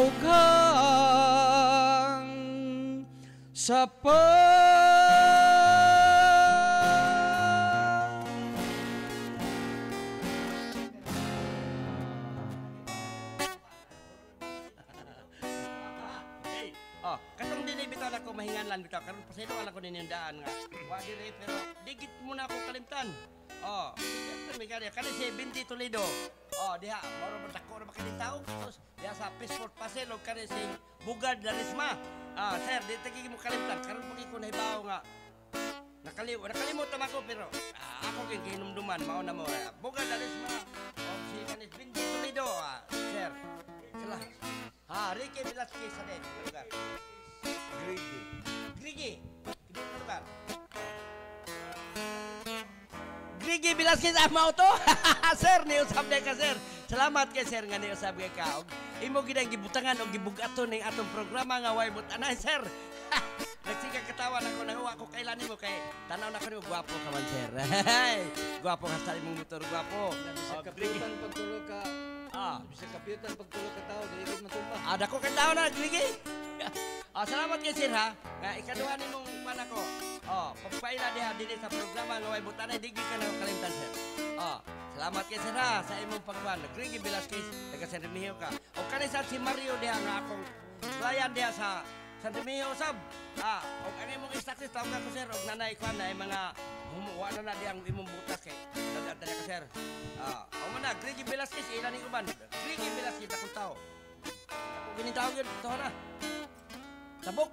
naughang sa Oh, katong dili bitaw na ko mahingan lang bitaw karon pasaylo ala ko ninyo daan nga. Wa dili pero digit muna ako kalimtan. Oh, may kani si Binti Toledo. Oh, diha moro man dako ra makalitaw. Tapos diha sa Peaceful Paselo kani si Bugad Larisma. Ah, sir, di tagi mo kalimtan karon pagi ko nahibaw nga. Nakalimot naman ko pero ako kay ginumduman mao na mo. Bugad Larisma. Oh, si kani Binti Toledo. Sir. Sila. Ricky Velasquez sa din. Lugar. Grigi. Lugar. Grigi Velasquez mo to. Sir, niusab na ka, sir. Salamat kay sir nga niusab kay ka. Imo gid ang gibutangan og gibugaton ning atong programa nga way butanay, sir. Nagsiga katawa na ko nahuwa ko kailan nimo kay tanaw na ko nimo gwapo ka man, sir. Gwapo ka sa imong motor, gwapo. kapitan pagtulog ka. Bisa kapitan pagtulog ka tao, dili gid matumba. Dako ka tao na, Grigi. Salamat kay sir ha. Nga ikaduha nimong pana ko. Pagpaila diha dinhi sa programa nga way butanay digi ka na kalimtan, sir. Salamat kay sir ha sa imong pagkuan. Grigi Velasquez, taga San Remigio ka. O kanisa si Mario diha nga akong client diha sa San Remigio sab. Og ang imong instructions tawag ko sir og nanay ko na mga humuwa na diha ang imong butas kay dagat ka sir. O man na Grigi Velasquez ila ni uban. Grigi Velasquez akong tao. Ako ginitawag yun to na. Sabok.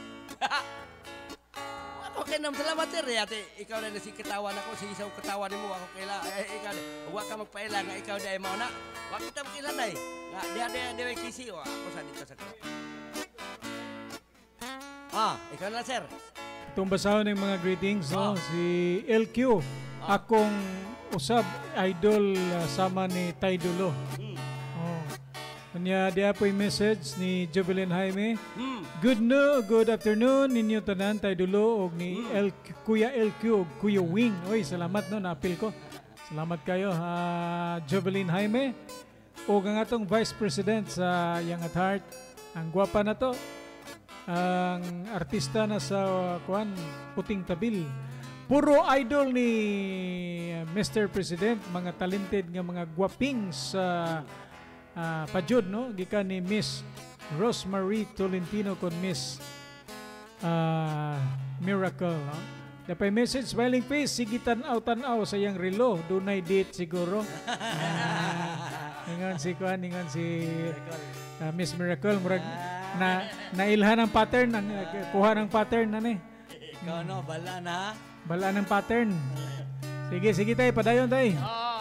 Ako kay nam salamat sir ate ikaw na si katawan ako si isaw katawan nimo ako kaila ikaw wa ka magpaila nga ikaw dai mao na wa kita makilanay nga diha kisi o ako sa dito sa ko. Ikaw na sir. Itong basahon ng mga greetings no si LQ akong usab idol sama ni Taydulo. Kanya diha po yung message ni Jovelyn Jaime. Good afternoon ninyo tanan Taydulo og ni Kuya LQ og Kuya Wing. Oy, salamat no naapil ko. Salamat kayo Jovelyn Jaime og ang atong Vice President sa Young at Heart. Ang gwapa na to. Ang artista na sa Puting Tabil. Puro idol ni Mr. President, mga talented nga mga gwaping sa pajud no gikan ni Miss Rosemary Tolentino kon Miss Miracle no. Dapay message smiling face sigitan tan-aw sa yang relo dunay date siguro. Ingon si Miss Miracle murag nailhan ang pattern kuha ng pattern na ni. Ikaw no bala ng pattern. Sige tay padayon tay.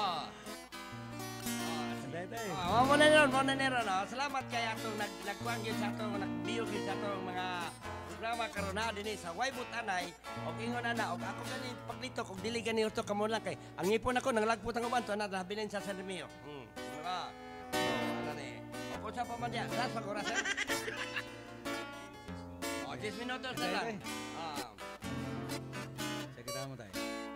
Mo na ron. Salamat kay atong nagkuang gyud sa atong nagbiyo gyud sa atong mga programa karon na dinhi sa Waybut Anay og ingon na og ako gani paglito og dili gani uto kamo lang kay ang ipon ako nang lagpot ang uban to na bilin sa San Remigio. Ano ni? Ako sa pa man diya, sa oras. 10 minutos na lang. Sige tama tayo.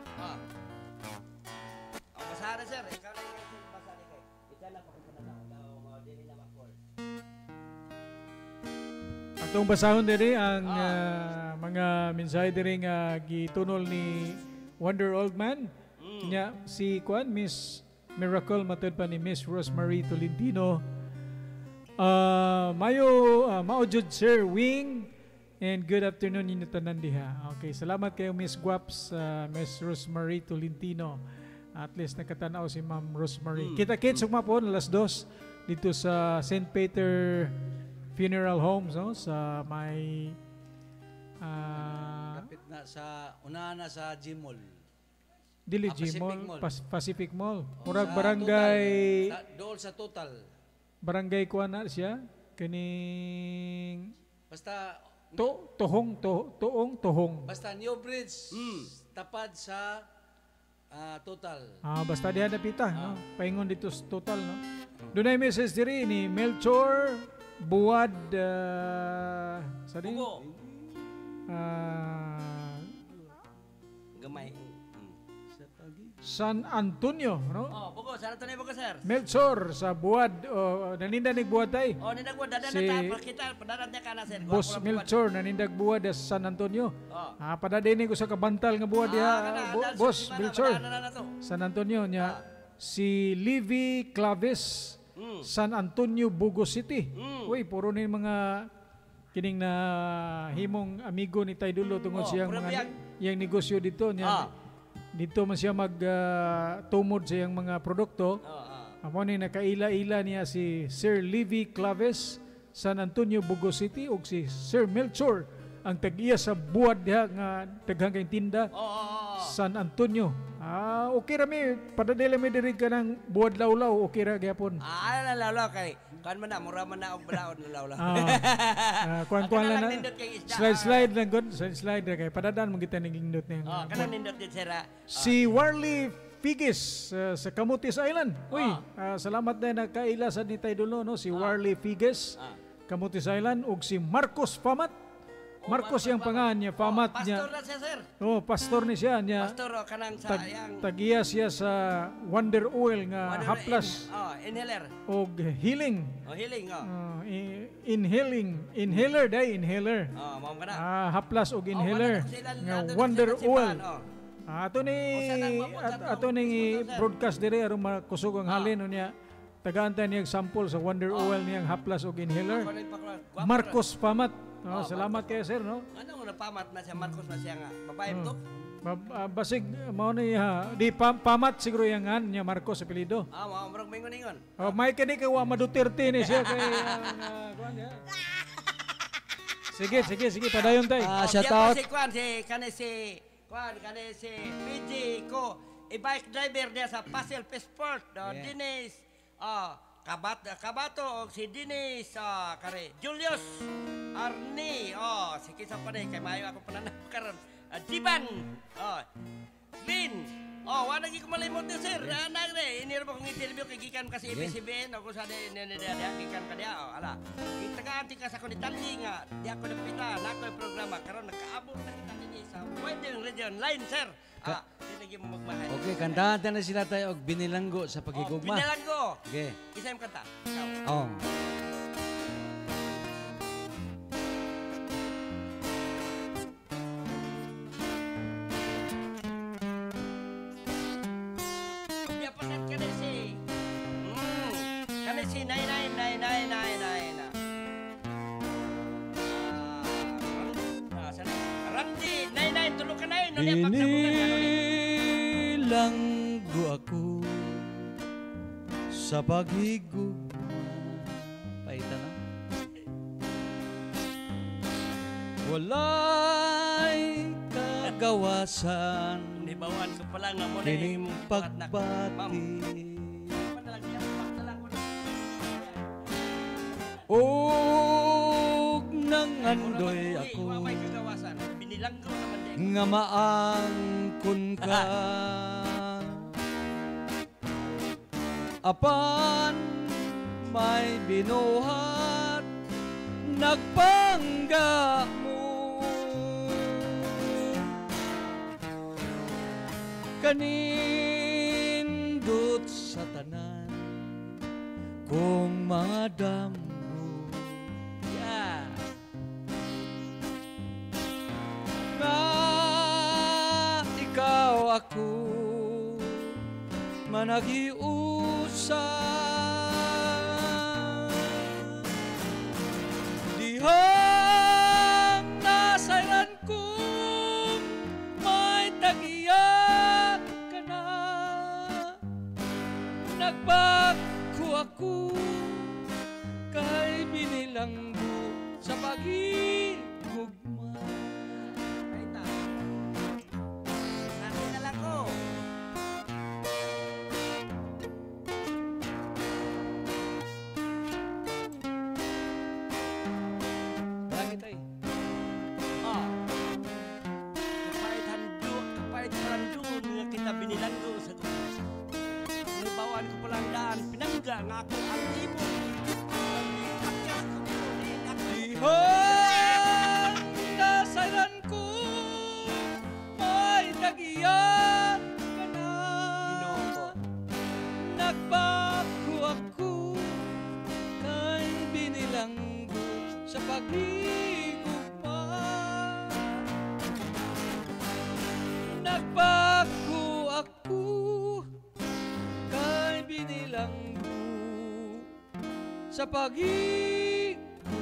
Masara sir, ikaw na yung masara kay. Isa na dili na makol. Atong basahon diri ang mga mensahe diri nga gitunol ni Wonder Old Man. Nya si Miss Miracle matud pa ni Miss Rosemary Tolentino. Mao jud Sir Wing and good afternoon ninyo tanan diha. Okay, salamat kayo Miss Guaps, Miss Rosemary Tolentino. At least nakatanaw si Ma'am Rosemary. Kita-kits sumapon alas 2 dito sa St. Peter Funeral Homes no sa may Kapit na sa unahan na sa Gmall. Dili Pacific Gmall, Mall. Pacific Mall. Murag Sa barangay dool sa total. barangay kuha na siya kaning Basta tuhong. basta New Bridge tapad sa total. Basta diha napita no. Paingon dito sa total no. Dunay message diri ni Melchor Buwad sa din. Gamay. San Antonio, no? Oh, bugo, San Antonio bugo, sir. Melchor sa buwad, nanindag buwad tay. Oh, nindag buwad, dadan Si na ta, kita, padadan niya ka na, sir. Boss Melchor, nanindag buwad sa San Antonio. Padadini ko sa kabantal nga buwad diha, Boss Melchor. San Antonio niya. Si Livy Claves, San Antonio, Bugo City. Uy, puro ni mga kining na himong amigo ni Tay Dulo tungod siyang mga iyang negosyo dito niya. Dito man siya tumod sa iyang mga produkto. Amo ni nakaila-ila niya si Sir Livy Claves, San Antonio, Bugo City, ug si Sir Melchor ang tag-iya sa buwad diha nga daghang kay tinda. San Antonio. Okay ra mi padadela mi diri ka ng buwad lawlaw, okay ra gyapon. Lawlaw kay kan man na mura man na og balaod na lawlaw. Kuan lang na. Slide lang gud, slide ra kay padadan mo kita ning nindot niya. Kana nindot din sir. Si Warley Figes sa Camotes Island. Uy, salamat na nakaila sa ni Tay Dulo, no? Si Warley Figes, Camotes Island, ug si Marcos Famat. Marcos yung pangalan niya, Famat niya. Pastor na siya, sir. Pastor ni siya niya. Pastor kanang sa yang tagiya siya sa Wonder Oil nga haplas. Inhaler. Og healing. Healing, inhaler day, inhaler. Mao kana. Haplas og inhaler nga Wonder Oil. Ato ni broadcast dire aron makusog ang halin niya. Tagaantay niya sample sa Wonder Oil niyang haplas og inhaler. Marcos Famat. Salamat kayo, sir, no? Ano nga napamat na siya, Marcos na siya nga. Babae to? Basig, mao na di pamat siguro yung nga niya Marcos sa pilido. Marag mingon-ingon. May kani ka wa Duterte ni siya kay Sige, padayon tay. Shout out. Si PG ko, i-bike driver niya sa Pasel Passport, Dennis, Kabato o si Dennis, kare Julius Arni, si kisa pa rin, kay mayo ako pananap karon. Jiban, Lin, wala naging kumalimot niyo, sir. Iniro mo kong interview kay Gikan kasi ABS-CBN, ako sa Gikan ka diya, ala. Itagaan ka sa kong Itali nga, di ako napitan, ako yung programa, karon nakaabot na kita nini sa Wedding Region Line, sir. Di naging mo magbahay. Okay, kantahan na sila tayo og binilanggo sa pagigugma. Binilanggo. Okay. Isa yung kanta. Si 999999 Randy 99 tulog ka na yun Binilanggo ako sa paghigugma. Paita na. Walay kagawasan Nibawan ko pala nga mo na kining pagbati. Og nangandoy ako nga maangkon ka apan may binuhat nagpangga mo kanindot sa tanan kung madam ikaw ako managiusa dihang nasairan kong may tagiya ka na nagbako ako kay binilanggo sa pagigugma. Binilanggo sa gusto. Nabawan ko palang daan, pinangga nga ako ang imo. Dihang nasalan ko, may tagiyan ka na. sa pagigugma.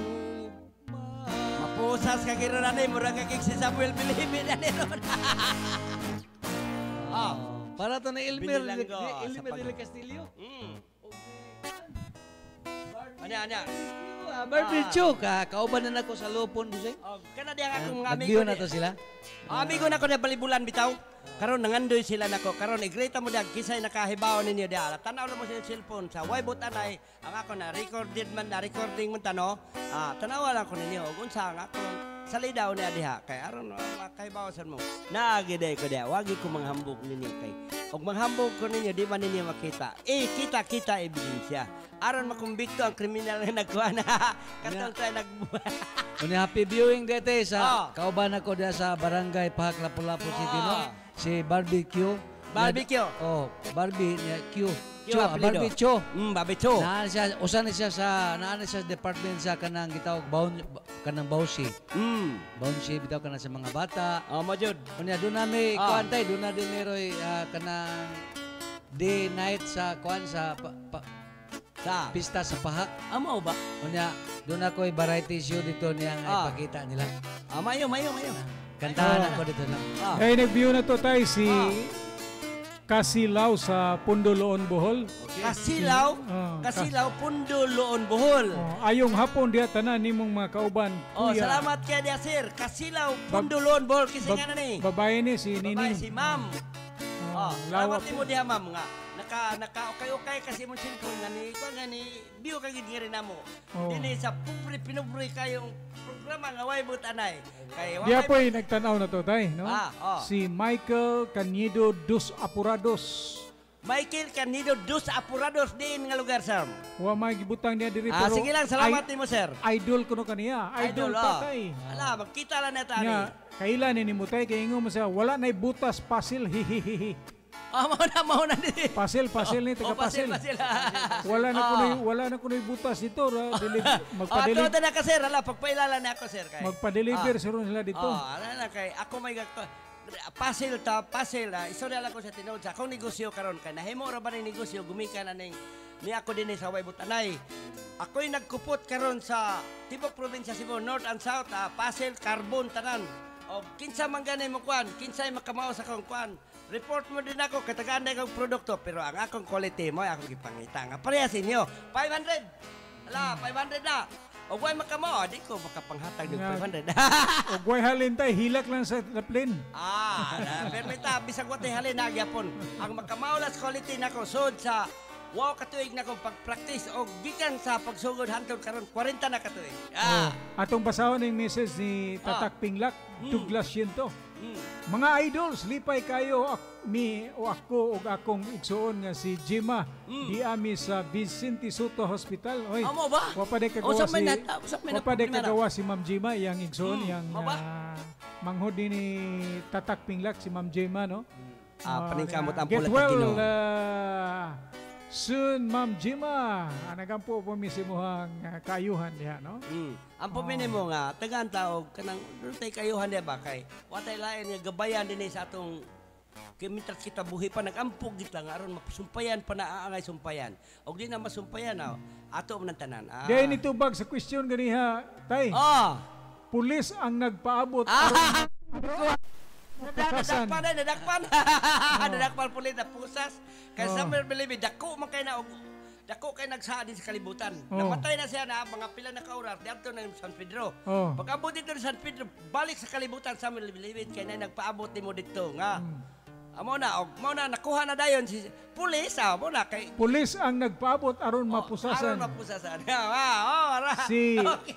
Mapusas ka kira na murag kagig si Samuel Bilibid na ron. Para to na Elmer Binilanggo, Elmer sa de Castillo. Anya. Barbecue ka, kauban na nako sa lupon Jose. Kana diyan akong amigo. Nagbiyo na to sila. Amigo nako na balibulan bitaw. Karon nangandoy sila nako. Karon igreta mo diag kisay nakahibaw ninyo diha. Tanaw mo sa cellphone sa Waybot anay ang ako na recorded man na recording man tano. Tanawa lang ko ninyo ug unsa ang akong salidaw niya diha kay aron makahibawasan mo. Naagide ko diha. Wagi ko manghambog ninyo kay. Og manghambog ko ninyo di man ninyo makita. Kita ebidensya. Aron makumbikto ang kriminal na nagkuha na. Katong tayo nagbuhat. Uni happy viewing dete sa kauban ako diha sa barangay Pahak Lapu-Lapu City no. Si Barbecue. Barbecue. Barbie niya Q. Barbecue. Barbecue. Usan siya sa department sa kanang gitawag kanang Bausi. Bausi bitaw kana sa mga bata. Mo jud. Unya doon nami kuantay doon na din meroy kanang day night sa kuan sa pista sa Pahak. Amo ba? Unya doon ako variety show dito niyang ipakita nila. Mayo. Kantahan ako dito lang. Ay, nag-view na to tayo si Kasilaw sa Pundo Loon, Bohol. Kasilaw, Pundo Loon, Bohol. Ayong hapon diya tanan nimong mga kauban. Kuya. Salamat kay dia sir. Kasilaw, Pundo Loon, Bohol. Kisa nga na ni. Babae ni si Nining. Babae si Ma'am. Lawak Salamat mo diha Ma'am nga. Naka-okay kasi mo cellphone nga ni biyo kag gid rin namo. Dili sa pinubri kayong programa nga Waybot anay. Kay diya po nagtanaw na to tay, no? Si Michael Canido dos Apurados. Michael Canido dos Apurados din nga lugar sir. Wa may gibutang niya diri pero sige lang, salamat nimo sir. Idol kuno kaniya. Idol patay. Ala, magkita lang na tani. Kailan ni mo tay kay ingon mo sa wala nay butas pasil hihihihi. Mauna di. Pasil ni taga pasil. Wala na kunoy butas dito ra magpa-deliver. Ato na ka sir, ala pagpailala na ako sir kay. Magpa-deliver suro sila dito. Ala na kay ako may gagto. Pasil. Istorya lang ko sa tinuod sa akong negosyo karon kay nahimo ra ba ni negosyo gumikan na ning ni ako dinhi sa Waybot anay. Ako'y nagkupot karon sa tibok probinsya Cebu, North and South, Pasil, Carbon tanan. O kinsa man ganay mo kwan, kinsay makamao sa akong kwan. Report mo din ako, katagaan na akong produkto, pero ang akong quality mo, akong ipangita nga. Parehas inyo, 500! Ala, 500 na! O guay makamo, di ko makapanghatag ng 500. O guay halin tayo, hilak lang sa plane. Permita, bisag watay halin na agyapon. Ang makamaulas quality na ko, sud sa wow katuig na kong pag-practice o gikan sa pagsugod hantod karon 40 na katuig. Atong basahon ng message ni Tatak Pinglak, Douglas Yento. Mga idols, lipay kayo ako o akong igsuon nga si Jima di ami sa Vicente Soto Hospital. Oy, amo ba? Wapade kagawa si Ma'am Jima yang igsuon yang manghod ni Tatak Pinglak si Ma'am Jima no. Paningkamot ang get pulat well soon Ma'am Jima anagampo po misimuhang kayuhan diha no. Ang pumini mo nga tagaan taog kanang tay kayuhan diha ba kay watay lain nga gabayan dinhi sa atong kimitrat kita buhi pa nagampog gid lang aron masumpayan pa na angay sumpayan. Og di na masumpayan ato man tanan. Dahil nitubag sa question ganiha tay. Pulis ang nagpaabot Nadakpan pulit na pusas. Kaya Samuel Bilibid, dako man kayo na dako kayo nagsaa din sa kalibutan. Namatay na siya na mga pila na kaurar dito ng San Pedro. Pag-abot dito ng San Pedro, balik sa kalibutan Samuel Bilibid kaya na nagpaabot mo dito nga. Amo na nakuha na dayon si pulis mo na kay pulis ang nagpaabot aron mapusasan. Si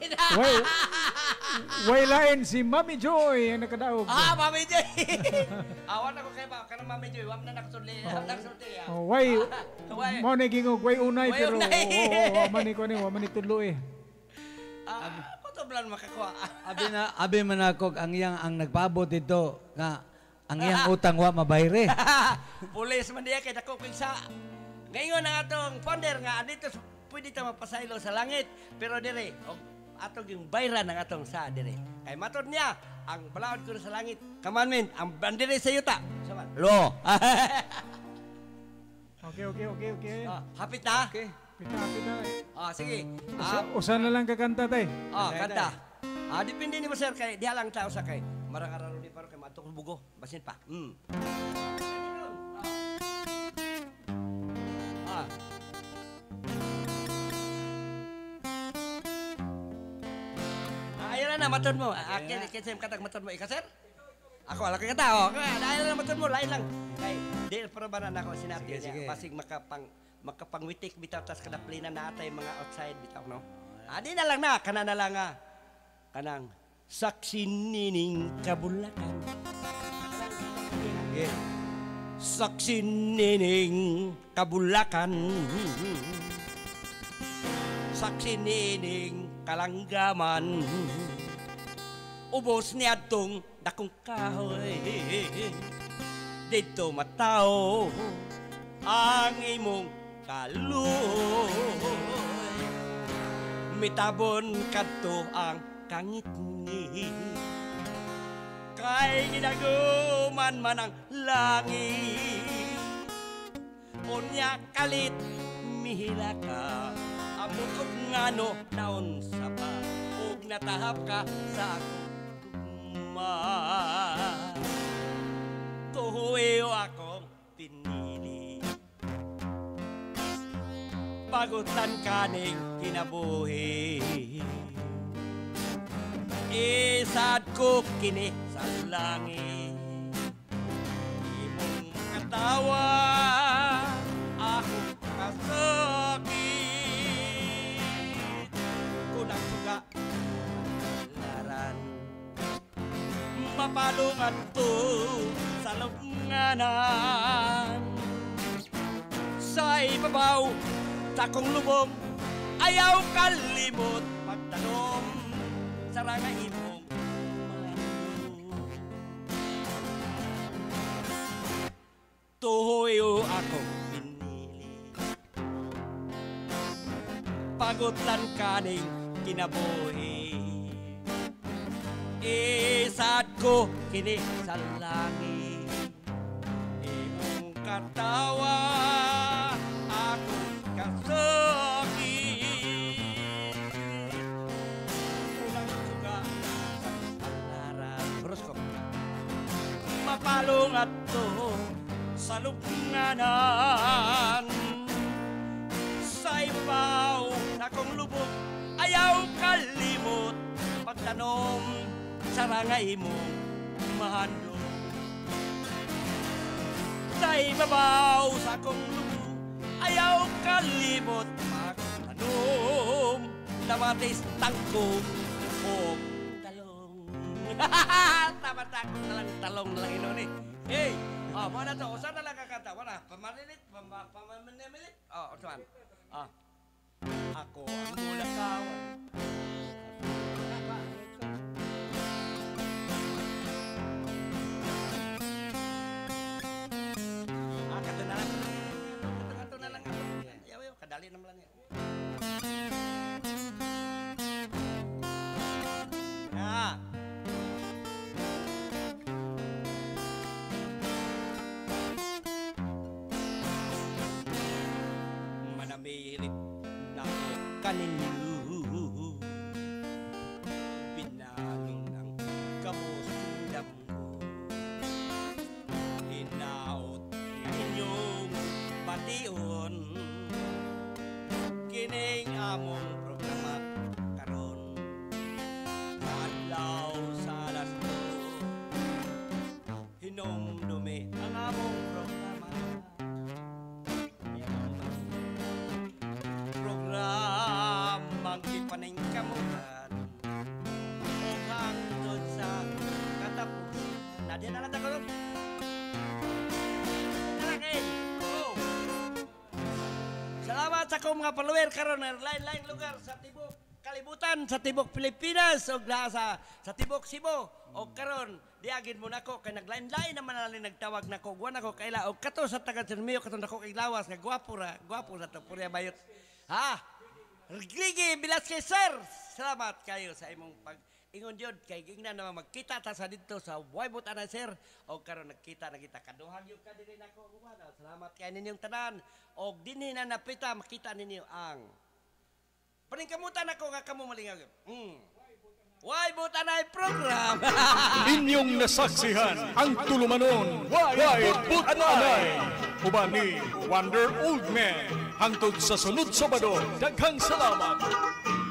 way lain si Mami Joy ang nakadaog. Mami Joy. Awan ako kay ba kanang Mami Joy, wam na nakasulti. Way mo na gingog way unay pero wa man tudlo eh. Potoblan makakuha. Abi man ako ang nagpaabot dito nga ang iyang utang wa mabayre. Pulis man diya kay dako sa. Ngayon ang atong founder nga dito pwede ta mapasaylo sa langit pero dire atong yung bayran ng atong sa dire. Kay matod niya ang balaod ko sa langit. Commandment ang bandire sa yuta. Lo. Okay. Hapit na. Okay. Kapit na. Sige. Usa na lang kakanta tay. Kanta. Depende ni mo sir kay diha lang tao sa kay. Marang-araro ni paro kay matok bugo. Basin pa. Ayan na matun mo. Kasi katag matun mo ika sir. Ako ala kay kata. Dahil na matun mo lain lang. Kay di para ba na ako sinabi niya. Basig makapangwitik bitaw tas kadaplina na atay mga outside bitaw no. Di na lang na kana na lang kanang saksi nining kabulakan. Saksi nining kabulakan. Saksi nining kalanggaman. Ubos ni adtong dakong kahoy. Dito matao ang imong kaluoy. Mitabon kadto ang kangit ni. Kay ginaguman man ang langit. Unya kalit mihila ka. Among kog ngano naon sa pa. Ug natahap ka sa akong tugma. Tuhuyo akong pinili. Pagutan kaning kinabuhi. Isad ko kini sa langit. Imong katawa akong kasakit. Kunang suga laran. Mapalungan to sa lubnganan. Sa ibabaw sa kong lubong ayaw kalimot pagtanom. Saranga imong tuhoyo akong pinili. Pagutlan kaning kinabuhi. Isad ko kini sa langit. Imong katawa akong kasakit. Mapalungat to sa lubnganan. Sa ibaw na kong lubog ayaw kalimot pagtanom. Sarangay mo mahandlo. Sa ibabaw sa kong lubog ayaw kalimot pagtanom. Damatis tangkong o Tama-takot na lang talong na lang inon eh. Hey! Mana to? Saan na lang kakanta? Mana? Pamanilit? Pamanilit? Otuan. Ako ang mulakawan. Kato na lang. Kato na lang. Ayaw, kadali naman lang yan. Manamirit na ko kaninyo. Binangin ang kamusindam mo. Hinaot ng inyong bation. Kining among programa karon. Adlaw sa alas 2. Hinumdumi ang among programa. Programang ipaning kamutan o hangtod sa katapos. Nadya na lang tagalog. Nalagin. Salamat sa akong mga follower karon ng lain-lain lugar sa tibok kalibutan, sa tibok Pilipinas o sa tibok Cebu o karon diagin mo nako kay naglain-lain naman na nagtawag nako guwan ako kaila og kato sa taga Sirmio kato nako kay lawas nga gwapo na to purya bayot. Grigi Velasquez sir, salamat kayo sa imong ingon yun, kay gingnan naman magkita ta sa dito sa Way Butanay, sir. O karon nagkita na kita. Kaduhang yung kadiri na ko. Salamat kay ninyong tanan. O dinhi na napita, makita ninyo ang paningkamutan ako nga kamo malingag. Way Butanay program. Inyong nasaksihan ang tulumanon Way Butanay. Uban ni Wonder Old Man. Hangtod sa sunod Sabado. Daghang salamat.